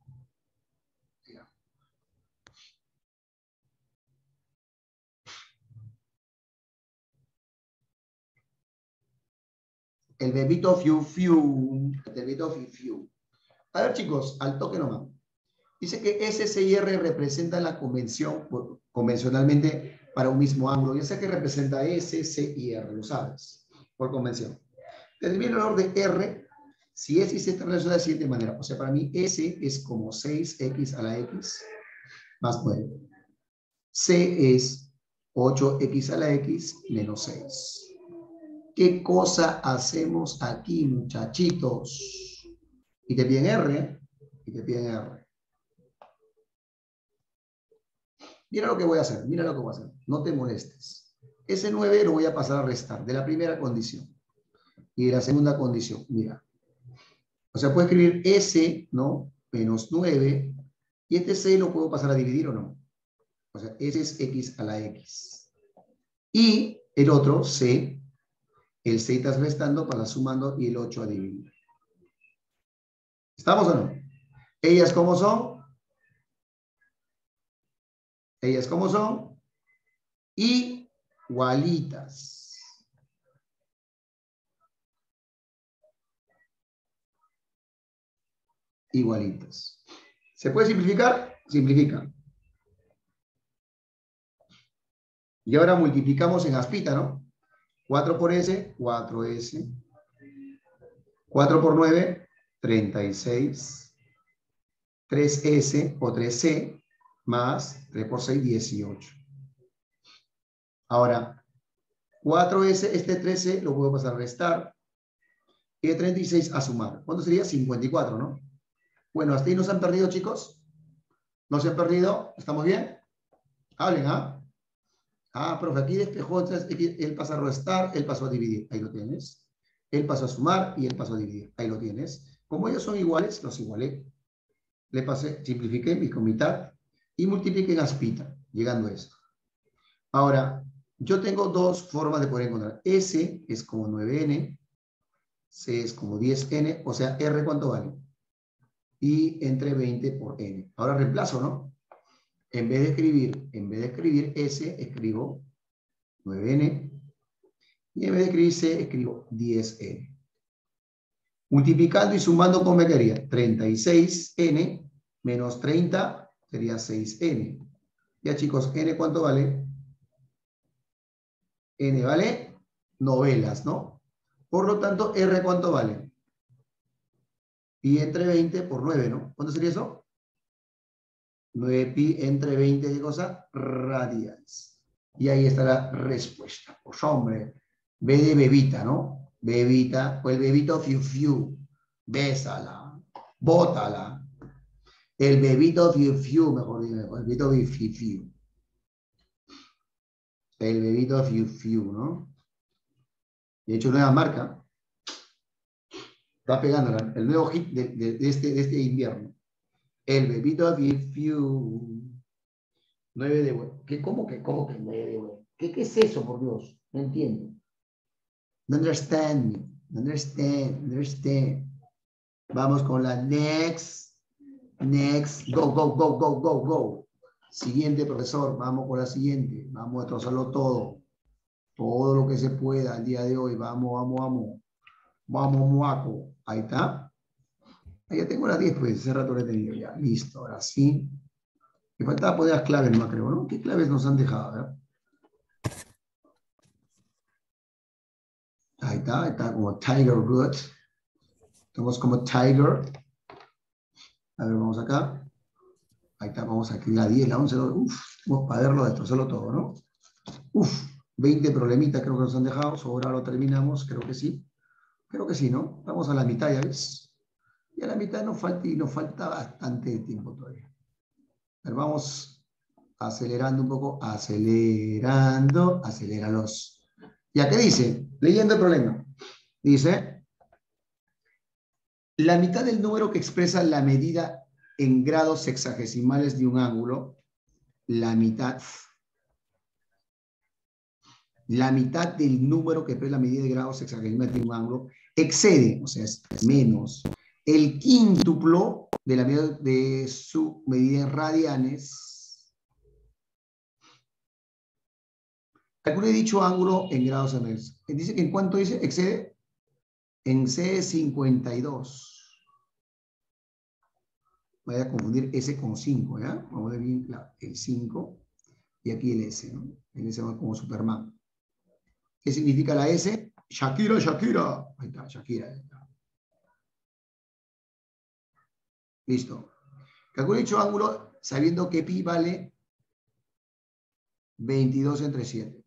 El bebito fiu fiu. El bebito fiu fiu. A ver, chicos, al toque nomás. Dice que S, C y R representan la convención, convencionalmente para un mismo ángulo. Ya sé que representa S, C y R, lo sabes, por convención. Determina el valor de R si S y Z están relacionadas de la siguiente manera. O sea, para mí S es como seis X a la X más nueve. C es ocho X a la X menos seis. ¿Qué cosa hacemos aquí, muchachitos? Y te piden R, y te piden R. Mira lo que voy a hacer, mira lo que voy a hacer. No te molestes. Ese nueve lo voy a pasar a restar de la primera condición. Y de la segunda condición, mira. O sea, puedo escribir S, ¿no? Menos nueve. Y este C lo puedo pasar a dividir o no. O sea, S es X a la X. Y el otro, C, el Z restando para sumando y el ocho a dividir. ¿Estamos o no? ¿Ellas cómo son? Ellas cómo son? Igualitas. igualitas. ¿Se puede simplificar? Simplifica. Y ahora multiplicamos en aspita, ¿no? cuatro por S, cuatro S. cuatro por nueve, treinta y seis. tres S o tres C más tres por seis, dieciocho. Ahora, cuatro S, este trece lo puedo pasar a restar. Y de treinta y seis a sumar. ¿Cuánto sería? cincuenta y cuatro, ¿no? Bueno, hasta ahí nos han perdido, chicos. ¿No se han perdido? ¿Estamos bien? Hablen, ¿ah? Ah, profe, aquí despejó, entonces él pasa a restar, él pasó a dividir. Ahí lo tienes. Él pasó a sumar y él pasó a dividir. Ahí lo tienes. Como ellos son iguales, los igualé. Le pasé, simplifiqué mi con mitad y multipliqué en aspita, llegando a esto. Ahora, yo tengo dos formas de poder encontrar. S es como nueve N, C es como diez N, o sea, R ¿cuánto vale? Y entre veinte por N. Ahora reemplazo, ¿no? En vez de escribir, en vez de escribir S, escribo nueve N. Y en vez de escribir C, escribo diez N. Multiplicando y sumando, ¿cómo me quedaría? treinta y seis N menos treinta sería seis N. Ya, chicos, N ¿cuánto vale? N vale novelas, ¿no? Por lo tanto, R ¿cuánto vale? Pi entre veinte por nueve, ¿no? ¿Cuánto sería eso? nueve pi entre veinte, ¿qué cosa? Radians. Y ahí está la respuesta. Pues hombre, B de bebita, ¿no? Bebita, o el bebito fiu fiu. Bésala, bótala. El bebito fiu fiu, mejor dicho, el bebito fiu fiu. El bebito fiu fiu, ¿no? De hecho, nueva marca. Está pegando el nuevo hit de, de, de, este, de este invierno. El bebito fiu fiu. nueve de huevo. ¿Qué, ¿Cómo que, cómo que nueve de huevo? ¿Qué, ¿Qué es eso, por Dios? No entiendo. No understand me. No understand, understand. Vamos con la next. Next. Go, go, go, go, go, go. Siguiente, profesor. Vamos con la siguiente. Vamos a destrozarlo todo. Todo lo que se pueda el día de hoy. Vamos, vamos, vamos. Vamos, muaco. Ahí está. Ahí ya tengo las diez, pues. Ese rato lo he tenido ya. Listo, ahora sí. Me faltaba poner las claves, no creo, ¿no? ¿Qué claves nos han dejado? ¿Verdad? Ahí está, ahí está como Tiger Good. Estamos como Tiger. A ver, vamos acá. Ahí está, vamos aquí la diez, la once, la doce. Uf, vamos para verlo, destrozarlo todo, ¿no? Uf, veinte problemitas creo que nos han dejado. Ahora lo terminamos, creo que sí. Creo que sí, ¿no? Vamos a la mitad, ya ves. Y a la mitad nos falta, y nos falta bastante tiempo todavía. A ver, vamos acelerando un poco. Acelerando, aceleralos. ¿Ya qué dice? Leyendo el problema. Dice, la mitad del número que expresa la medida en grados sexagesimales de un ángulo, la mitad, la mitad del número que expresa la medida de grados sexagesimales de un ángulo, excede, o sea, es menos, el quíntuplo de la medida de su medida en radianes. Calcule dicho ángulo en grados sexagesimales. Dice que en cuánto dice, excede en C cincuenta y dos. Voy a confundir S con cinco, ¿ya? Vamos a ver bien el cinco y aquí el S, ¿no? El S va como Superman. ¿Qué significa la S? Shakira, Shakira. Ahí está, Shakira. Ahí está. Listo. Calcula dicho ángulo sabiendo que pi vale veintidós entre siete.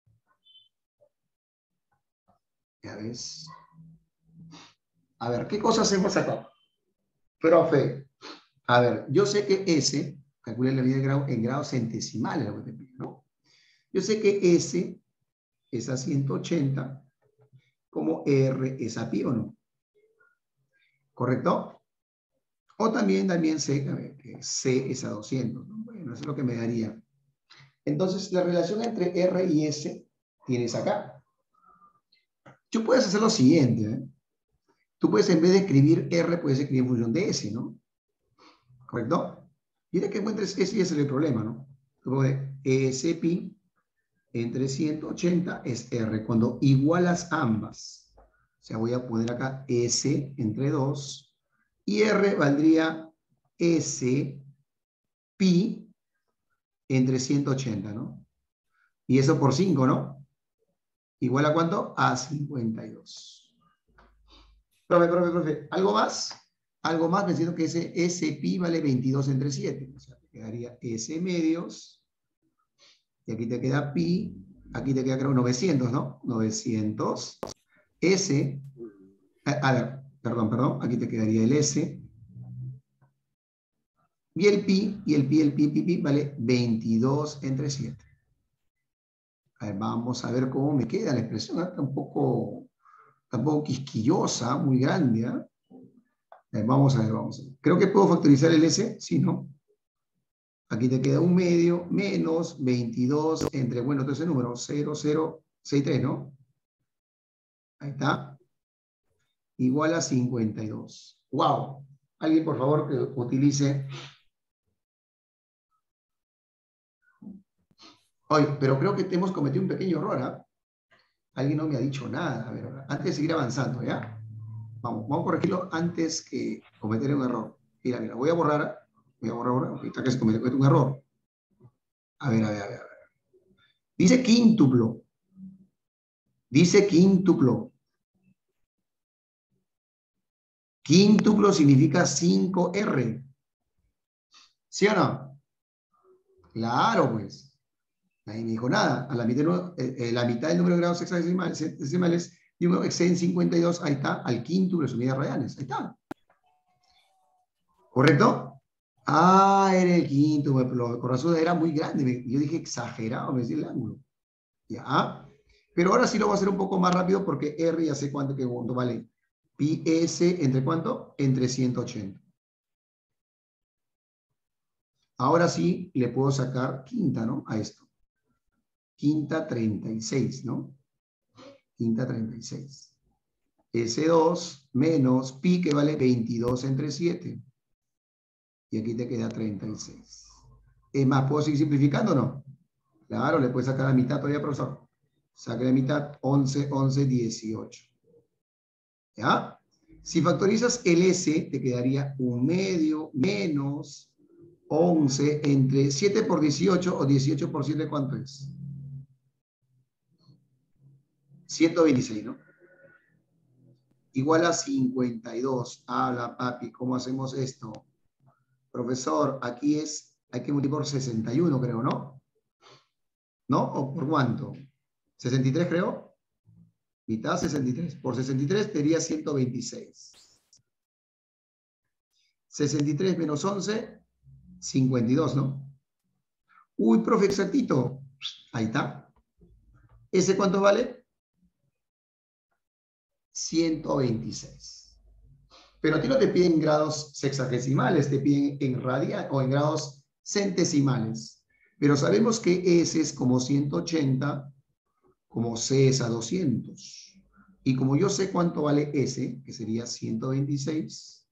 Ya ves. A ver, ¿qué cosas hacemos acá? Profe, a ver, yo sé que S, calcula la medida en grados, en grados centesimales, lo que te pido, ¿no? Yo sé que S es a ciento ochenta, como R es a pi, ¿o no? ¿Correcto? O también, también sé que C es a doscientos, ¿no? Bueno, eso es lo que me daría. Entonces, la relación entre R y S tienes acá. Yo puedes hacer lo siguiente, ¿eh? Tú puedes, en vez de escribir R, puedes escribir en función de S, ¿no? ¿Correcto? Y de que encuentres S y ese es el problema, ¿no? Tú puedes S pi entre ciento ochenta es R. Cuando igualas ambas, o sea, voy a poner acá S entre dos, Y R valdría S pi entre ciento ochenta, ¿no? Y eso por cinco, ¿no? ¿Igual a cuánto? A cincuenta y dos. Profe, profe, profe, ¿algo más? Algo más, me siento que ese S pi vale veintidós entre siete. O sea, te quedaría S medios. Y aquí te queda pi. Aquí te queda, creo, novecientos, ¿no? novecientos. S. A, a ver, perdón, perdón. Aquí te quedaría el S. Y el pi, y el pi, el pi, pi, pi, vale veintidós entre siete. A ver, vamos a ver cómo me queda la expresión. ¿eh? Está un poco, está un poco quisquillosa, muy grande. ¿eh? A ver, vamos a ver, vamos a ver. Creo que puedo factorizar el S, sí, ¿no? Aquí te queda un medio menos veintidós entre, bueno, entonces el número cero cero seis tres, ¿no? Ahí está. Igual a cincuenta y dos. ¡Wow! Alguien, por favor, que utilice... Oye, pero creo que hemos cometido un pequeño error, ¿ah? ¿eh? Alguien no me ha dicho nada. A ver, antes de seguir avanzando, ¿ya? Vamos, vamos a corregirlo antes que cometer un error. Mira, mira, voy a borrar... Voy a borrar ahora, porque está que se comete un error. A ver, a ver, a ver. A ver. Dice quíntuplo. Dice quíntuplo. Quíntuplo significa cinco R. ¿Sí o no? Claro, pues. Nadie me dijo nada. A la mitad, eh, la mitad del número de grados hexadecimales, decimales y uno exceden cincuenta y dos, ahí está, al quíntuplo de sus unidades radianes. Ahí está. ¿Correcto? Ah, era el quíntuplo, pero con razón era muy grande. Yo dije exagerado, me decía el ángulo. Ya. Pero ahora sí lo voy a hacer un poco más rápido porque R ya sé cuánto, que cuánto vale. Pi S, ¿entre cuánto? Entre ciento ochenta. Ahora sí le puedo sacar quinta, ¿no? A esto. Quinta treinta y seis, ¿no? Quinta treinta y seis. S dos menos pi, que vale veintidós entre siete. Y aquí te queda treinta y seis. Es más, ¿puedo seguir simplificando o no? Claro, le puedes sacar la mitad todavía, profesor. Saque la mitad, once, once, dieciocho. ¿Ya? Si factorizas el S, te quedaría un medio menos once entre siete por dieciocho, o dieciocho por siete, ¿cuánto es? ciento veintiséis, ¿no? Igual a cincuenta y dos. Habla, papi, ¿cómo hacemos esto? Profesor, aquí es, hay que multiplicar por sesenta y uno, creo, ¿no? ¿No? ¿O por cuánto? ¿sesenta y tres, creo? Mitad sesenta y tres. Por sesenta y tres te daría ciento veintiséis. sesenta y tres menos once, cincuenta y dos, ¿no? Uy, profe, exactito. Ahí está. ¿Ese cuánto vale? ciento veintiséis. Pero a ti no te piden grados sexagesimales, te piden en radian o en grados centesimales. Pero sabemos que S es como ciento ochenta, como C es a doscientos. Y como yo sé cuánto vale S, que sería ciento veintiséis,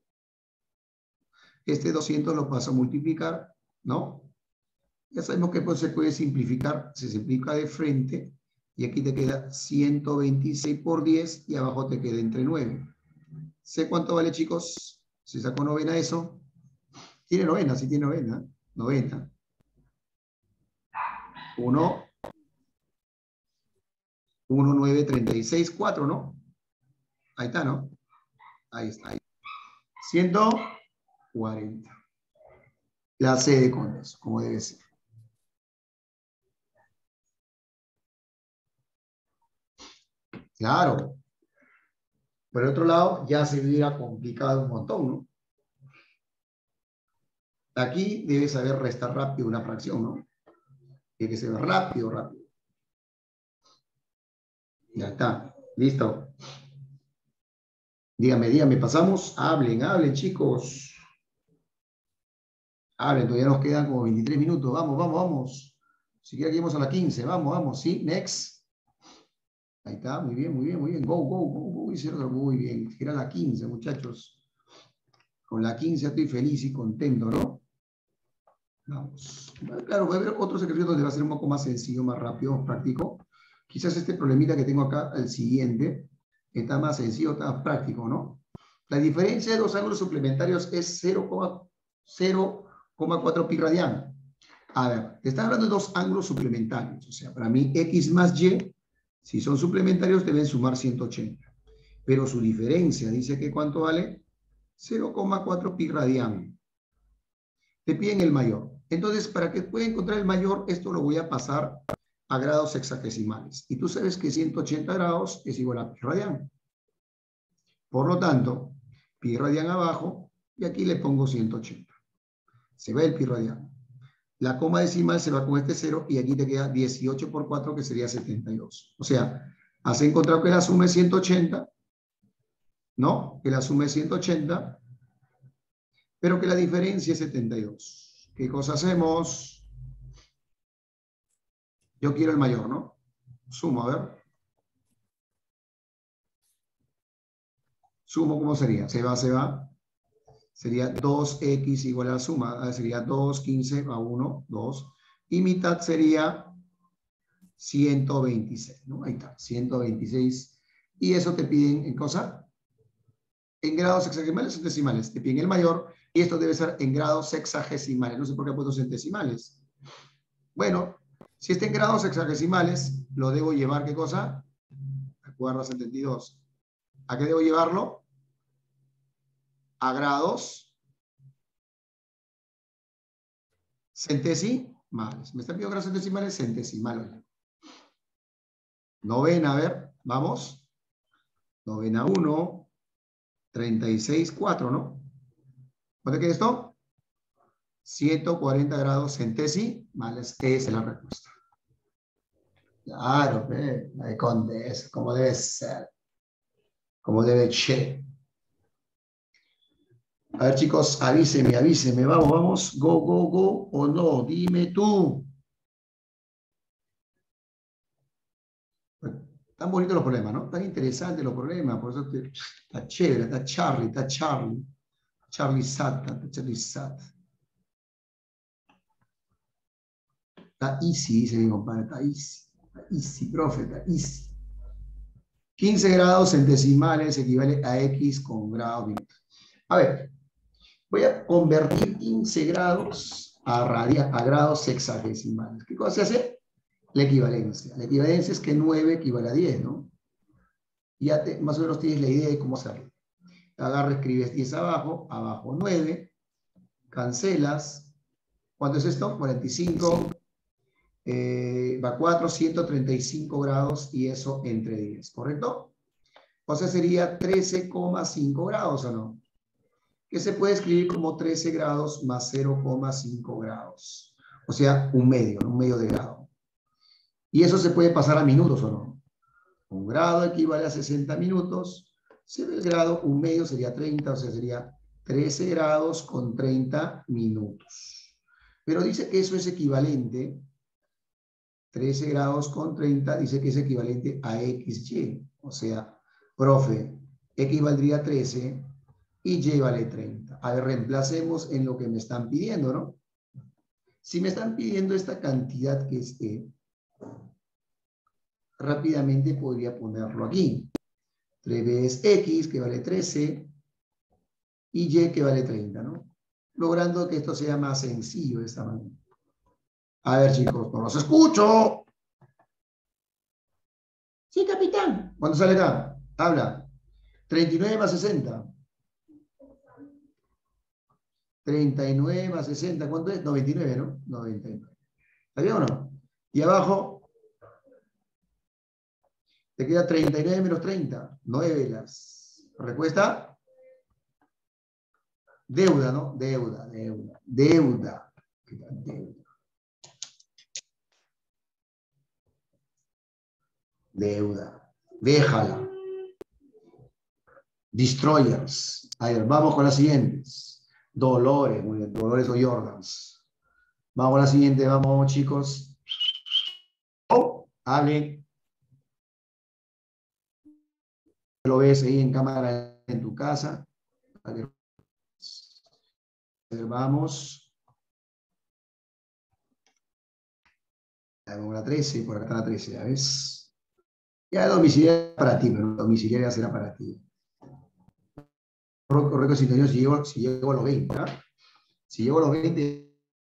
este doscientos lo paso a multiplicar, ¿no? Ya sabemos que pues se puede simplificar, se simplifica de frente, y aquí te queda ciento veintiséis por diez, y abajo te queda entre nueve. ¿Sé cuánto vale, chicos? Si saco novena eso. Tiene novena, sí tiene novena. novena. uno, uno, nueve, treinta y seis, cuatro, ¿no? Ahí está, ¿no? Ahí está. Ahí. ciento cuarenta. La C de condenso, como debe ser. Claro. Por el otro lado, ya se hubiera complicado un montón, ¿no? Aquí debes saber restar rápido una fracción, ¿no? Tiene que ser rápido, rápido. Ya está. Listo. Dígame, dígame, pasamos. Hablen, hablen, chicos. Hablen, todavía nos quedan como veintitrés minutos. Vamos, vamos, vamos. Si quieren, lleguemos a la quince. Vamos, vamos. Sí, next. Ahí está, muy bien, muy bien, muy bien. Go, go, go, go. Cierto, muy bien. Era la quince, muchachos. Con la quince estoy feliz y contento, ¿no? Vamos. Claro, voy a ver otros ejercicios donde va a ser un poco más sencillo, más rápido, más práctico. Quizás este problemita que tengo acá, el siguiente, está más sencillo, está más práctico, ¿no? La diferencia de dos ángulos suplementarios es cero coma cuatro pi radian. A ver, te están hablando de dos ángulos suplementarios. O sea, para mí X más Y, si son suplementarios, deben sumar ciento ochenta. Pero su diferencia dice que ¿cuánto vale? cero coma cuatro pi radian. Te piden el mayor. Entonces, para que pueda encontrar el mayor, esto lo voy a pasar a grados sexagesimales. Y tú sabes que ciento ochenta grados es igual a pi radian. Por lo tanto, pi radian abajo, y aquí le pongo ciento ochenta. Se va el pi radian. La coma decimal se va con este cero, y aquí te queda dieciocho por cuatro, que sería setenta y dos. O sea, has encontrado que la suma es ciento ochenta, ¿no? Que la suma es ciento ochenta, pero que la diferencia es setenta y dos. ¿Qué cosa hacemos? Yo quiero el mayor, ¿no? Sumo, a ver. Sumo, ¿cómo sería? Se va, se va. Sería dos equis igual a la suma. Sería dos, quince a uno, dos. Y mitad sería ciento veintiséis, ¿no? Ahí está, ciento veintiséis. Y eso te piden, ¿en cosa? En grados sexagesimales o decimales. Te piden el mayor, y esto debe ser en grados sexagesimales. No sé por qué he puesto centesimales. Bueno, si está en grados sexagesimales, lo debo llevar, ¿qué cosa? Recuerda, setenta y dos. ¿A qué debo llevarlo? A grados centesimales. ¿Me están pidiendo grados centesimales? Centesimales. Novena, a ver, vamos. Novena uno, treinta y seis, cuatro, ¿no? ¿Cuánto queda esto? ciento cuarenta grados centesimales. Esa es la respuesta. Claro, ¿eh? La conde es como debe ser. Como debe ser. A ver, chicos, avíseme, avíseme. Vamos, vamos. Go, go, go. O no, dime tú. Tan bonitos los problemas, ¿no? Tan interesantes los problemas. Por eso te, está chévere, está Charlie, está Charlie. Charlie Sat, está Charlie Sat. Está easy, dice mi compadre, está easy. Está easy, profe, está easy. quince grados centesimales equivale a X con grados minutos. A ver, voy a convertir quince grados a, radia, a grados sexagesimales. ¿Qué cosa se hace? La equivalencia. La equivalencia es que nueve equivale a diez, ¿no? Ya te, más o menos tienes la idea de cómo hacerlo. Agarra, escribes diez abajo, abajo nueve, cancelas. ¿Cuánto es esto? cuarenta y cinco. Eh, va cuatro, ciento treinta y cinco grados, y eso entre diez, ¿correcto? O sea, sería trece coma cinco grados, ¿o no? Que se puede escribir como trece grados más cero coma cinco grados. O sea, un medio, un medio de grado. Y eso se puede pasar a minutos, ¿o no? Un grado equivale a sesenta minutos. Si el grado, un medio sería treinta, o sea, sería trece grados con treinta minutos. Pero dice que eso es equivalente, trece grados con treinta, dice que es equivalente a equis ye. O sea, profe, X valdría trece y Y vale treinta. A ver, reemplacemos en lo que me están pidiendo, ¿no? Si me están pidiendo esta cantidad que es E, rápidamente podría ponerlo aquí. tres veces X, que vale trece, y Y, que vale treinta, ¿no? Logrando que esto sea más sencillo de esta manera. A ver, chicos, no los escucho. Sí, capitán. ¿Cuánto sale acá? Habla. treinta y nueve más sesenta. treinta y nueve más sesenta, ¿cuánto es? noventa y nueve, ¿no? noventa y nueve. ¿Está bien o no? Y abajo, te queda treinta y nueve menos treinta. nueve las. ¿Respuesta? Deuda, ¿no? Deuda, deuda, deuda. Deuda. Deuda. Déjala. Destroyers. A ver, vamos con las siguientes. Dolores, muy bien. Dolores o Jordans. Vamos con la siguiente, vamos, chicos. Oh, hablen. Lo ves ahí en cámara en tu casa. A ver, vamos. Vamos a la trece, por acá está la trece, ¿ya ves? Ya domiciliaria para ti, pero domiciliaria será para ti. correcto si, si, llego, si llego a los veinte, ¿ah? Si llego a los veinte,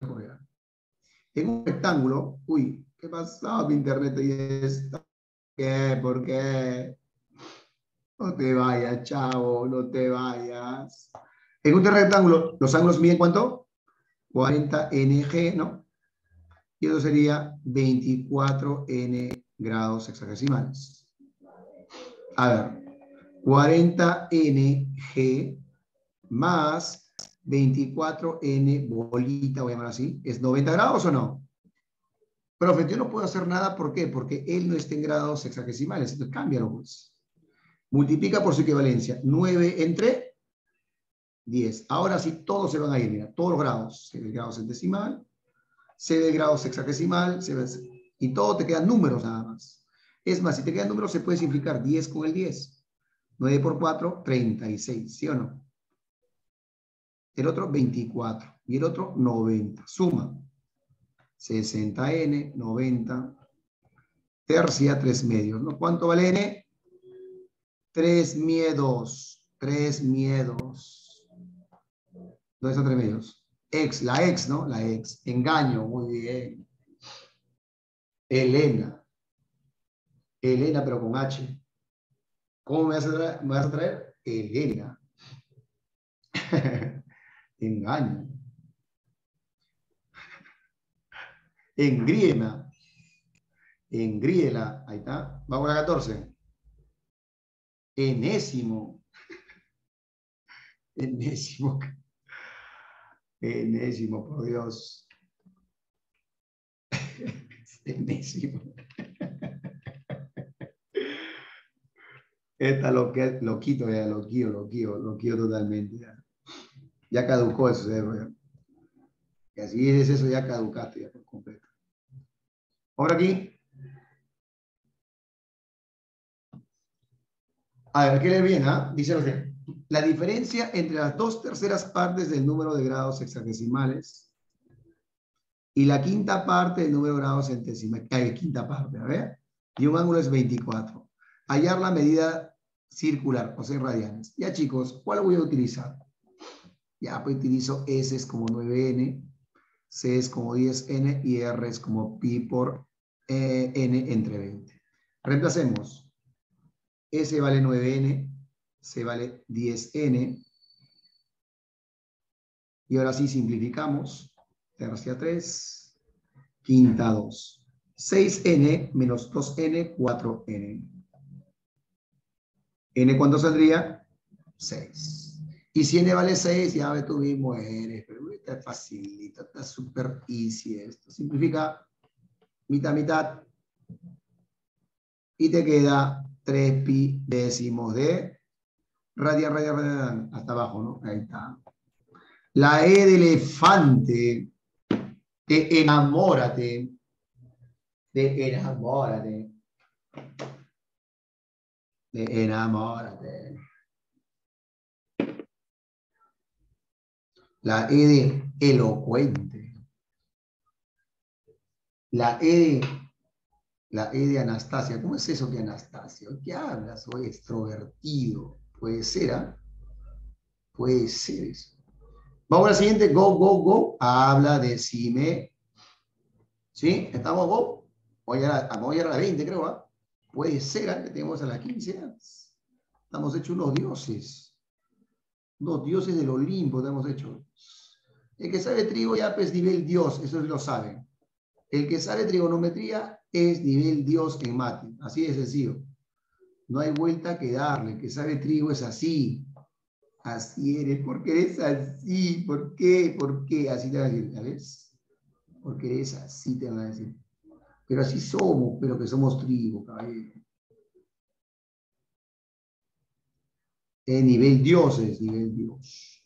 en un rectángulo, uy, ¿qué pasó? Mi internet y está. ¿Qué? ¿Por qué? No te vayas, chavo, no te vayas. En un rectángulo, los ángulos miden ¿cuánto? cuarenta N G, ¿no? Y eso sería veinticuatro N grados hexagesimales. A ver, cuarenta N G más veinticuatro N bolita, voy a llamar así, ¿es noventa grados o no? Profe, yo no puedo hacer nada, ¿por qué? Porque él no está en grados hexagesimales, entonces cámbialo, pues. Multiplica por su equivalencia, nueve entre diez. Ahora sí, todos se van a ir, mira, todos los grados, C de grado centesimal, C de grado sexagesimal, C de... y todo te quedan números nada más. Es más, si te quedan números se puede simplificar diez con el diez. nueve por cuatro, treinta y seis, ¿sí o no? El otro veinticuatro y el otro noventa. Suma. sesenta N, noventa. Tercia, tres medios, ¿no? ¿Cuánto vale N? tres miedos. tres miedos. ¿Dónde están tres medios? Ex, la ex, ¿no? La ex. Engaño, muy bien. Elena. Elena, pero con H. ¿Cómo me vas a traer? ¿Me vas a traer? Elena. Engaño. Engriena. Engriela. Ahí está. Vamos a la catorce. Enésimo. Enésimo. Enésimo, por Dios. Enésimo. Esta lo que lo quito ya, lo quito, lo quito, lo quito totalmente. Ya, ya caducó eso, ya. Y así es eso, ya caducaste ya por completo. Ahora aquí. A ver, hay que leer bien, ¿ah? ¿eh? Dice lo que la diferencia entre las dos terceras partes del número de grados hexagesimales y la quinta parte del número de grados centesimales. Hay quinta parte, a ver. Y un ángulo es veinticuatro. Hallar la medida circular, o sea, en radianes. Ya, chicos, ¿cuál voy a utilizar? Ya, pues utilizo S es como nueve N, C es como diez N y R es como pi por eh, N entre veinte. Reemplacemos. S vale nueve N, C vale diez N. Y ahora sí simplificamos. Tercia tres, quinta dos. seis N menos dos N, cuatro N. ¿N cuánto saldría? seis. Y si N vale seis, ya ve tú mismo eres. Pero está facilito, está súper easy esto. Simplifica mitad, mitad. Y te queda tres pi décimos de radian, radian, radian, hasta abajo, ¿no? Ahí está. La E de elefante, de enamórate, de enamórate, de enamórate. La E de elocuente. La E de, la E de Anastasia. ¿Cómo es eso que Anastasia? ¿Qué hablas? Soy extrovertido. Puede ser, ¿ah? ¿eh? Puede ser eso. Vamos a la siguiente. Go, go, go. Habla, decime. ¿Sí? ¿Estamos go? Voy a, vamos a llegar a la veinte, creo, ¿ah? ¿eh? Puede ser, ¿ah? ¿eh? Que tenemos a la quince. ¿eh? Estamos hechos unos dioses. Unos dioses del Olimpo estamos hechos. El que sabe trigo ya es nivel Dios, eso sí lo saben. El que sabe trigonometría es nivel Dios en mate. Así de sencillo. No hay vuelta que darle. El que sabe trigo es así. Así eres. ¿Por qué eres así? ¿Por qué? ¿Por qué? Así te van a decir, ¿sabes? Porque eres así, te van a decir. Pero así somos, pero que somos trigo, caballero. Eh, nivel Dios es nivel Dios.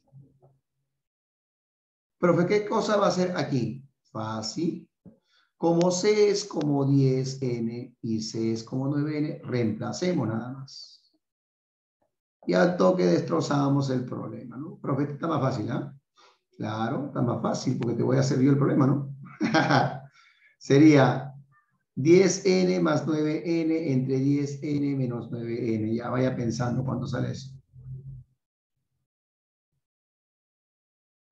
Profe, ¿qué cosa va a hacer aquí? Fácil. Como C es como diez N y C es como nueve N, reemplacemos nada más. Y al toque destrozamos el problema, ¿no? Profe, está más fácil, ¿ah? ¿eh? Claro, está más fácil porque te voy a hacer yo el problema, ¿no? Sería diez N más nueve N entre diez N menos nueve N. Ya vaya pensando cuánto sale eso.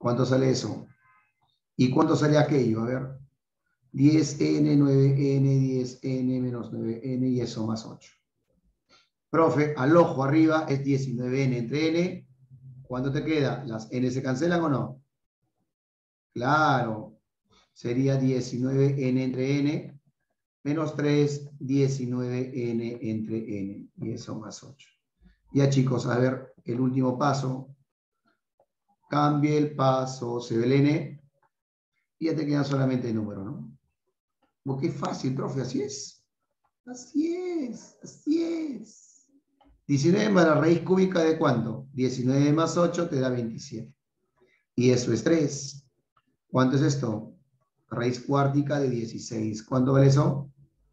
¿Cuánto sale eso? ¿Y cuánto sale aquello? A ver. diez ene, nueve ene, diez ene menos nueve ene y eso más ocho. Profe, al ojo arriba es diecinueve ene entre n. ¿Cuánto te queda? ¿Las n se cancelan o no? Claro. Sería diecinueve ene entre n menos tres, diecinueve ene entre n. Y eso más ocho. Ya chicos, a ver, el último paso. Cambie el paso, se ve el n. Y ya te quedan solamente el número, ¿no? Porque es fácil, profe, así es. Así es, así es. diecinueve más la raíz cúbica de ¿cuánto? diecinueve más ocho te da veintisiete. Y eso es tres. ¿Cuánto es esto? Raíz cuártica de dieciséis. ¿Cuánto vale eso?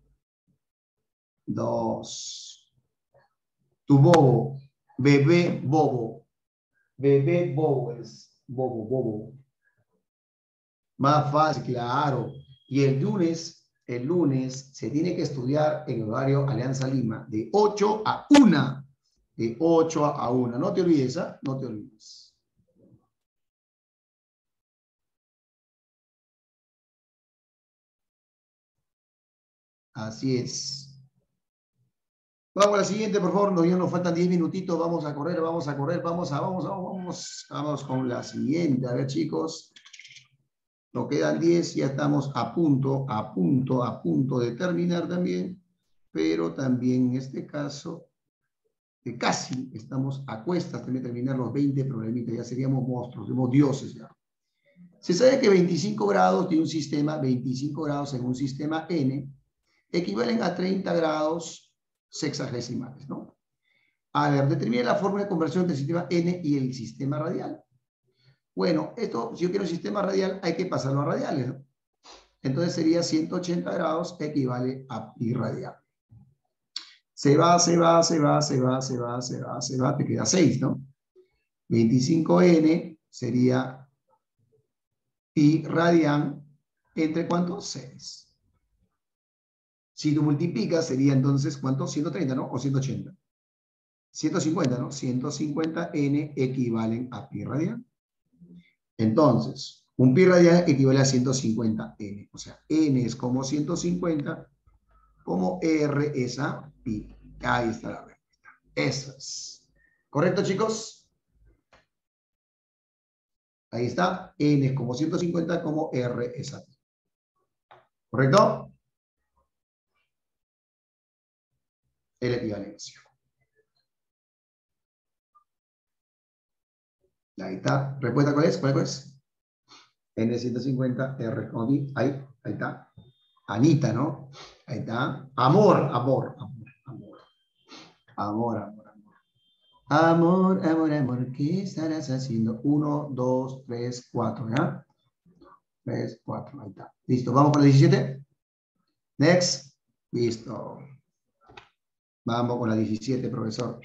dos. Tu bobo. Bebé bobo. Bebé bobo es. Bobo, bobo. Más fácil, claro. Y el lunes, el lunes se tiene que estudiar en el horario Alianza Lima de ocho a una. De ocho a una. No te olvides, ¿ah? ¿eh? No te olvides. Así es. Vamos a la siguiente, por favor. No, ya nos faltan diez minutitos. Vamos a correr, vamos a correr, vamos a, vamos, vamos, vamos. Vamos con la siguiente. A ver, chicos. Nos quedan diez, ya estamos a punto, a punto, a punto de terminar también. Pero también en este caso, que casi estamos a cuestas de terminar los veinte problemitas. Ya seríamos monstruos, seríamos dioses ya. Se sabe que veinticinco grados de un sistema, veinticinco grados en un sistema N, equivalen a treinta grados sexagesimales, ¿no? A ver, determine la fórmula de conversión del sistema N y el sistema radial. Bueno, esto, si yo quiero un sistema radial, hay que pasarlo a radiales, ¿no? Entonces sería ciento ochenta grados equivale a pi radial. Se va, se va, se va, se va, se va, se va, se va, te queda seis, ¿no? veinticinco ene sería pi radian entre ¿cuánto? seis. Si tú multiplicas, sería entonces, ¿cuánto? ciento treinta, ¿no? O ciento ochenta. ciento cincuenta, ¿no? ciento cincuenta ene equivalen a pi radian. Entonces, un pi radian equivale a ciento cincuenta ene. O sea, n es como ciento cincuenta, como r es a pi. Ahí está la respuesta. Eso es. ¿Correcto, chicos? Ahí está. N es como ciento cincuenta, como r es a pi. ¿Correcto? Es la equivalencia. Ahí está. ¿Respuesta cuál es? ¿Cuál es? N ciento cincuenta, R como pi. Ahí, ahí está. Anita, ¿no? Ahí está. Amor, amor, amor, amor. Amor, amor, amor. Amor, amor, amor. ¿Qué estarás haciendo? Uno, dos, tres, cuatro, ¿ya? Tres, cuatro, ahí está. Listo, vamos con el diecisiete. Next. Listo. Vamos con la diecisiete, profesor.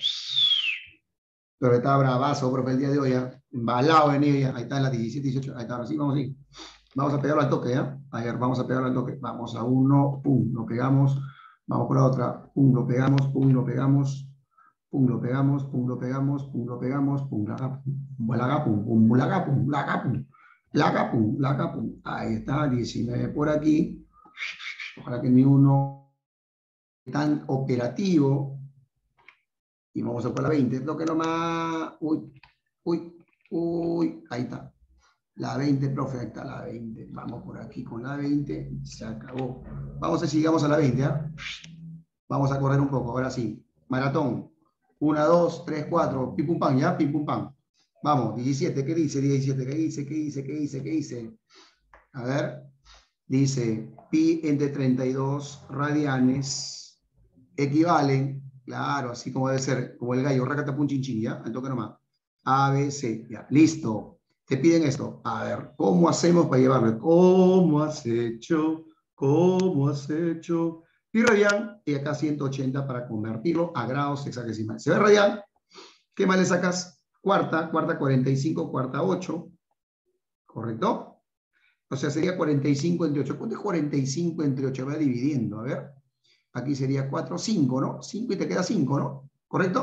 Pero está bravazo, profe, el día de hoy, ¿ya? Embalado en ella. Ahí está en la diecisiete, dieciocho. Ahí está, ahora sí, vamos así. Vamos a pegarlo al toque, ¿ya? A ver, vamos a pegarlo al toque. Vamos a uno, pum, lo pegamos. Vamos con la otra, pum, lo pegamos, pum, lo pegamos. Pum, lo pegamos, pum, lo pegamos, pum, lo pegamos, pum, laga, pum, laga, pum, pum, laga, pum, laga, pum, laga, pum, laga, pum. Ahí está, diecinueve por aquí. Ojalá que mi uno tan operativo. Y vamos a por la veinte. Toque nomás. Uy, uy, uy. Ahí está. La veinte, profe, ahí está la veinte. Vamos por aquí con la veinte. Se acabó. Vamos a si llegamos a la veinte, ¿ah? ¿eh? Vamos a correr un poco. Ahora sí. Maratón. uno, dos, tres, cuatro. Pim, pum, pam, ¿ya? Pim, pum, pam. Vamos. diecisiete. ¿Qué dice? diecisiete. ¿Qué dice? ¿Qué dice? ¿Qué dice? ¿Qué dice? A ver. Dice, pi entre treinta y dos radianes equivalen. Claro, así como debe ser, como el gallo, racatapun chinchín, ¿ya? Al toque nomás. A, B, C, ya, listo. Te piden esto. A ver, ¿cómo hacemos para llevarlo? ¿Cómo has hecho? ¿Cómo has hecho? Pi radian, y acá ciento ochenta para convertirlo a grados hexagesimales. ¿Se ve radian? ¿Qué más le sacas? Cuarta, cuarta cuarenta y cinco, cuarta ocho. ¿Correcto? O sea, sería cuarenta y cinco entre ocho. ¿Cuánto es cuarenta y cinco entre ocho? Va dividiendo, a ver. Aquí sería cuatro, cinco, ¿no? cinco y te queda cinco, ¿no? ¿Correcto?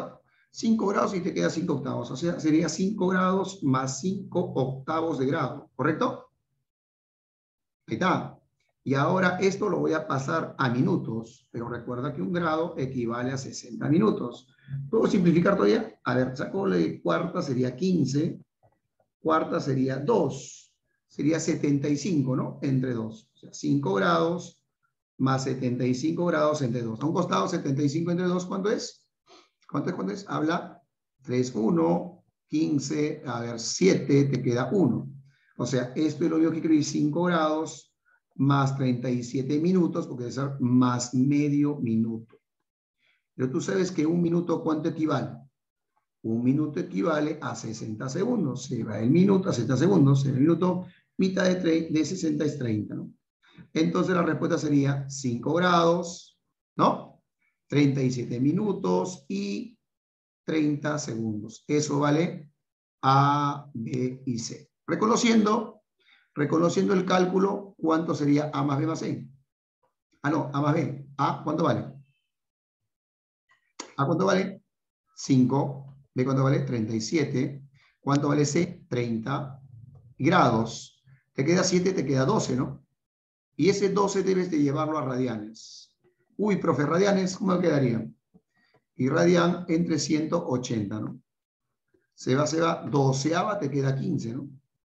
cinco grados y te queda cinco octavos. O sea, sería cinco grados más cinco octavos de grado, ¿correcto? Ahí está. Y ahora esto lo voy a pasar a minutos, pero recuerda que un grado equivale a sesenta minutos. ¿Puedo simplificar todavía? A ver, saco de cuarta, sería quince. Cuarta sería dos. Sería setenta y cinco, ¿no? Entre dos. O sea, cinco grados más setenta y cinco grados entre dos. A un costado, setenta y cinco entre dos, ¿cuánto es? ¿Cuánto es? ¿Cuánto es? Habla tres, uno, quince, a ver, siete, te queda uno. O sea, esto es lo mismo que escribir cinco grados más treinta y siete minutos, porque debe ser más medio minuto. Pero tú sabes que un minuto, ¿cuánto equivale? Un minuto equivale a sesenta segundos. Se va el minuto a sesenta segundos. En el minuto, mitad de, de sesenta es treinta, ¿no? Entonces la respuesta sería cinco grados, ¿no? treinta y siete minutos y treinta segundos. Eso vale A, B y C. Reconociendo, reconociendo el cálculo, ¿cuánto sería A más B más C? Ah, no, A más B. A, ¿cuánto vale? ¿A cuánto vale? cinco. ¿B cuánto vale? treinta y siete. ¿Cuánto vale C? treinta grados. Te queda siete, te queda doce, ¿no? Y ese doce debes de llevarlo a radianes. Uy, profe, radianes, ¿cómo quedaría? Y radian entre ciento ochenta, ¿no? Se va, se va, doceava te queda quince, ¿no?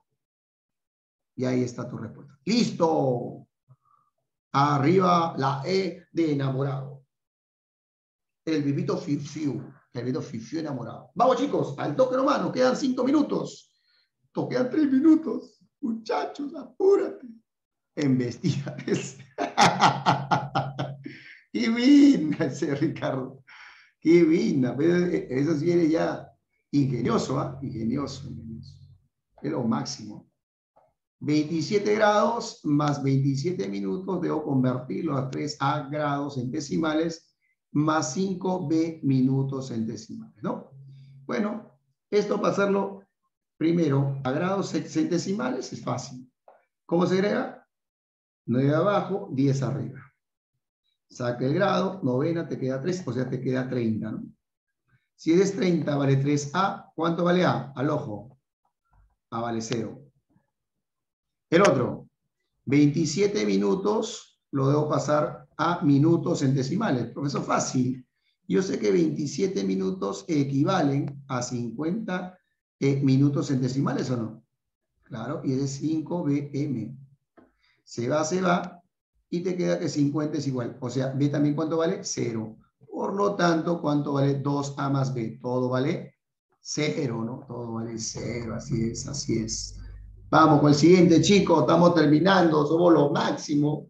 Y ahí está tu respuesta. ¡Listo! Arriba la E de enamorado. El vivito fifiu. El vivito fifiu enamorado. Vamos, chicos, al toque nomás, nos quedan cinco minutos. Nos quedan tres minutos. Muchachos, apúrate. Embestidas. ¡Qué vinda ese Ricardo! ¡Qué vinda! Eso sí eres ya ingenioso, ¿ah? ¿eh? Ingenioso, ingenioso. Es lo máximo. veintisiete grados más veintisiete minutos, debo convertirlo a tres A grados en decimales más cinco B minutos en decimales, ¿no? Bueno, esto para hacerlo primero a grados centesimales es fácil. ¿Cómo se agrega? nueve abajo, diez arriba. Saca el grado, novena, te queda tres, o sea, te queda treinta, ¿no? Si eres treinta, vale tres A. ¿Cuánto vale A? Al ojo. A vale cero. El otro, veintisiete minutos, lo debo pasar a minutos en decimales. Profesor, fácil. Yo sé que veintisiete minutos equivalen a cincuenta eh, minutos en decimales, ¿o no? Claro, y es cinco B M. Se va, se va, y te queda que cincuenta es igual. O sea, B también, ¿cuánto vale? Cero. Por lo tanto, ¿cuánto vale dos A más B? Todo vale cero, ¿no? Todo vale cero, así es, así es. Vamos con el siguiente, chicos, estamos terminando, somos lo máximo.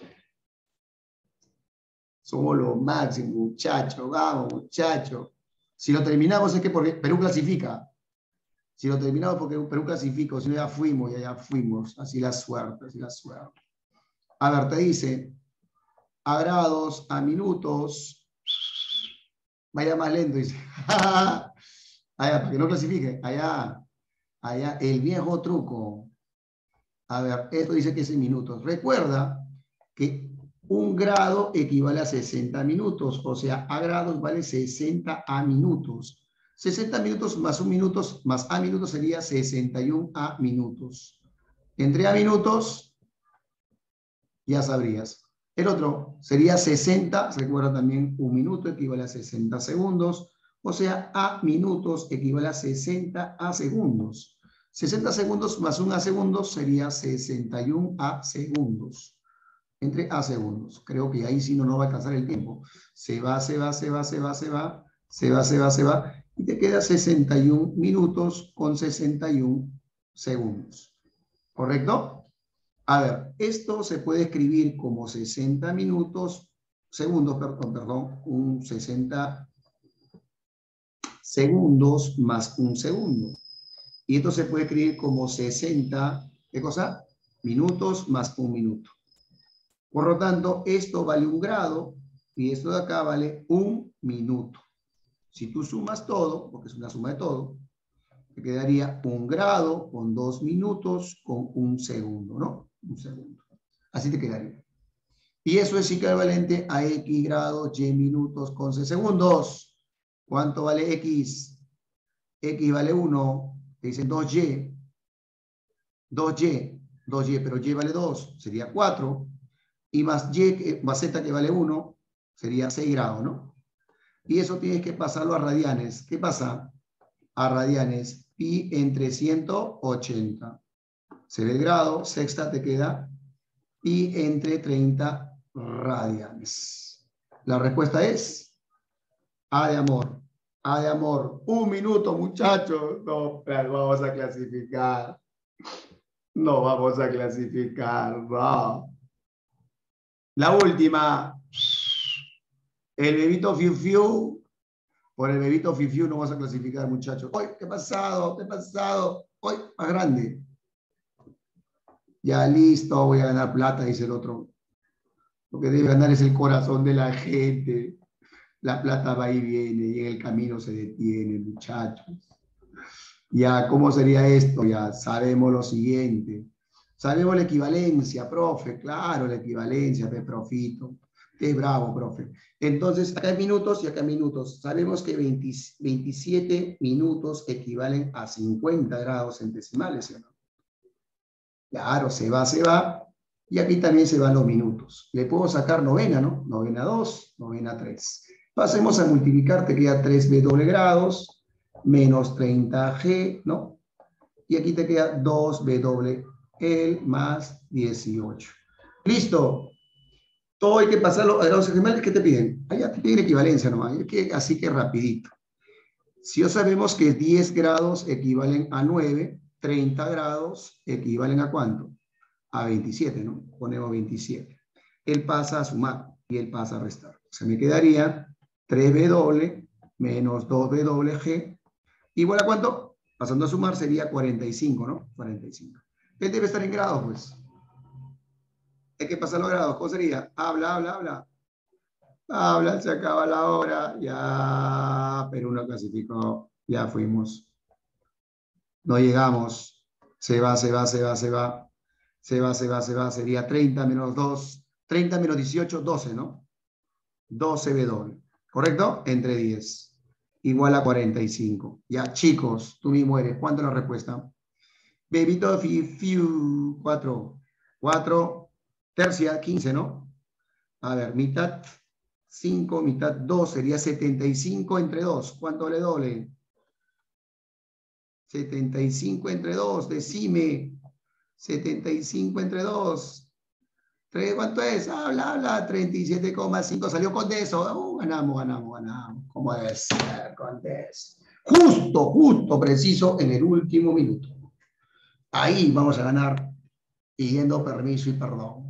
Somos lo máximo, muchachos, vamos, muchachos. Si lo terminamos es que porque Perú clasifica. Si lo terminamos porque Perú clasifica, si no ya fuimos, ya, ya fuimos. Así la suerte, así la suerte. A ver, te dice, a grados, a minutos. Vaya más lento, dice. Allá, para que no clasifique. Allá, allá, el viejo truco. A ver, esto dice que es en minutos. Recuerda que un grado equivale a sesenta minutos, o sea, a grados vale sesenta a minutos. sesenta minutos más un minuto más a minutos sería sesenta y uno a minutos. Entre a minutos, ya sabrías. El otro sería sesenta, recuerda también un minuto equivale a sesenta segundos, o sea, a minutos equivale a sesenta a segundos. sesenta segundos más un a segundos sería sesenta y uno a segundos. Entre a segundos. Creo que ahí sí no nos va a alcanzar el tiempo. Se va, se va, se va, se va, se va, se va, se va, se va, y te queda sesenta y uno minutos con sesenta y uno segundos. ¿Correcto? A ver, esto se puede escribir como sesenta minutos, segundos, perdón, perdón, un sesenta segundos más un segundo. Y esto se puede escribir como sesenta, ¿qué cosa? Minutos más un minuto. Por lo tanto, esto vale un grado y esto de acá vale un minuto. Si tú sumas todo, porque es una suma de todo, te quedaría un grado con dos minutos con un segundo, ¿no? Un segundo. Así te quedaría. Y eso es equivalente a X grados, Y minutos con C segundos. ¿Cuánto vale X? X vale uno. Te dicen dos Y. dos Y. dos Y, pero Y vale dos. Sería cuatro. Y más Y, más Z que vale uno, sería seis grados, ¿no? Y eso tienes que pasarlo a radianes. ¿Qué pasa? A radianes. Pi entre ciento ochenta. Se ve el grado. Sexta te queda pi entre treinta radianes. La respuesta es A de amor. A de amor. Un minuto, muchachos. No, pero vamos a clasificar. No vamos a clasificar. No. La última. El bebito Fiu Fiu. Por el bebito Fiu Fiu no vas a clasificar, muchachos. ¡Ay, qué pasado! ¿Qué pasado? ¡Ay, más grande! Ya listo, voy a ganar plata, dice el otro. Lo que debe ganar es el corazón de la gente. La plata va y viene y en el camino se detiene, muchachos. Ya, ¿cómo sería esto? Ya sabemos lo siguiente. Sabemos la equivalencia, profe. Claro, la equivalencia, de profito. Qué bravo, profe. Entonces, acá hay minutos y acá hay minutos. Sabemos que veinte, veintisiete minutos equivalen a cincuenta grados centesimales, ¿sí o no? Claro, se va, se va. Y aquí también se van los minutos. Le puedo sacar novena, ¿no? Novena dos, novena tres. Pasemos a multiplicar, te queda tres b doble grados, menos treinta g, ¿no? Y aquí te queda dos b doble L más dieciocho. ¿Listo? Todo hay que pasarlo a grados decimales. ¿Qué te piden? Allá te piden equivalencia nomás. Así que rapidito. Si ya sabemos que diez grados equivalen a nueve, treinta grados equivalen a ¿cuánto? A veintisiete, ¿no? Ponemos veintisiete. Él pasa a sumar y él pasa a restar. Se me quedaría tres b doble menos dos b doble G. ¿Igual a cuánto? Pasando a sumar sería cuarenta y cinco, ¿no? cuarenta y cinco. Él debe estar en grados, pues. Hay que pasar los grados. ¿Cómo sería? Habla, habla, habla. Habla, se acaba la hora. Ya, Perú no clasificó. Ya fuimos. No llegamos. Se va, se va, se va, se va. Se va, se va, se va. Sería treinta menos dos. treinta menos dieciocho, doce, ¿no? doce b doble. ¿Correcto? Entre diez. Igual a cuarenta y cinco. Ya, chicos, tú mismo eres. ¿Cuánto es la respuesta? Bebito, fiu, fiu. cuatro. cuatro. Tercia, quince, ¿no? A ver, mitad cinco, mitad dos, sería setenta y cinco entre dos. ¿Cuánto le doble? setenta y cinco entre dos, decime. setenta y cinco entre dos. ¿Cuánto es? Habla, habla. treinta y siete coma cinco. Salió con eso. Uh, ganamos, ganamos, ganamos. ¿Cómo debe ser con eso? Justo, justo, preciso en el último minuto. Ahí vamos a ganar pidiendo permiso y perdón.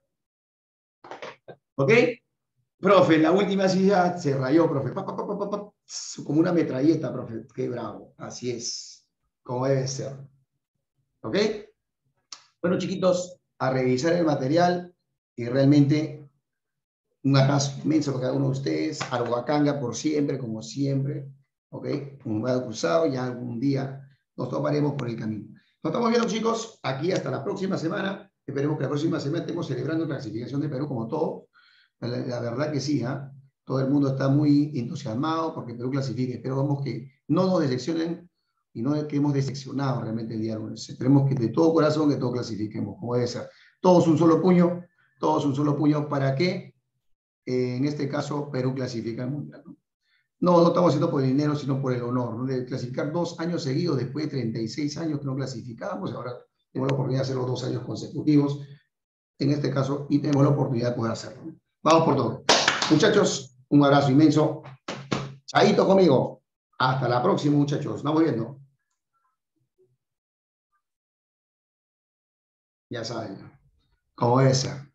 ¿Ok? Profe, la última silla se rayó, profe. Pa, pa, pa, pa, pa, como una metralleta, profe. Qué bravo. Así es. Como debe ser. ¿Ok? Bueno, chiquitos, a revisar el material y realmente un abrazo inmenso para cada uno de ustedes. Aruacanga por siempre, como siempre. ¿Ok? Un lado cruzado, ya algún día nos tomaremos por el camino. Nos estamos viendo, chicos, aquí hasta la próxima semana. Esperemos que la próxima semana estemos celebrando la clasificación de Perú como todo. La, la verdad que sí, ¿eh? Todo el mundo está muy entusiasmado porque Perú clasifique. Esperamos que no nos decepcionen y no que hemos decepcionado realmente el día lunes. Esperemos que de todo corazón que todos clasifiquemos, como debe ser. Todos un solo puño, todos un solo puño para que, eh, en este caso, Perú clasifique al Mundial, ¿no? No, no estamos haciendo por el dinero, sino por el honor, ¿no? De clasificar dos años seguidos después de treinta y seis años que no clasificábamos. Ahora tenemos la oportunidad de hacerlo dos años consecutivos, en este caso, y tenemos la oportunidad de poder hacerlo, ¿no? Vamos por todo. Muchachos, un abrazo inmenso. Chaito conmigo. Hasta la próxima, muchachos. Nos vamos viendo. Ya saben, como debe ser.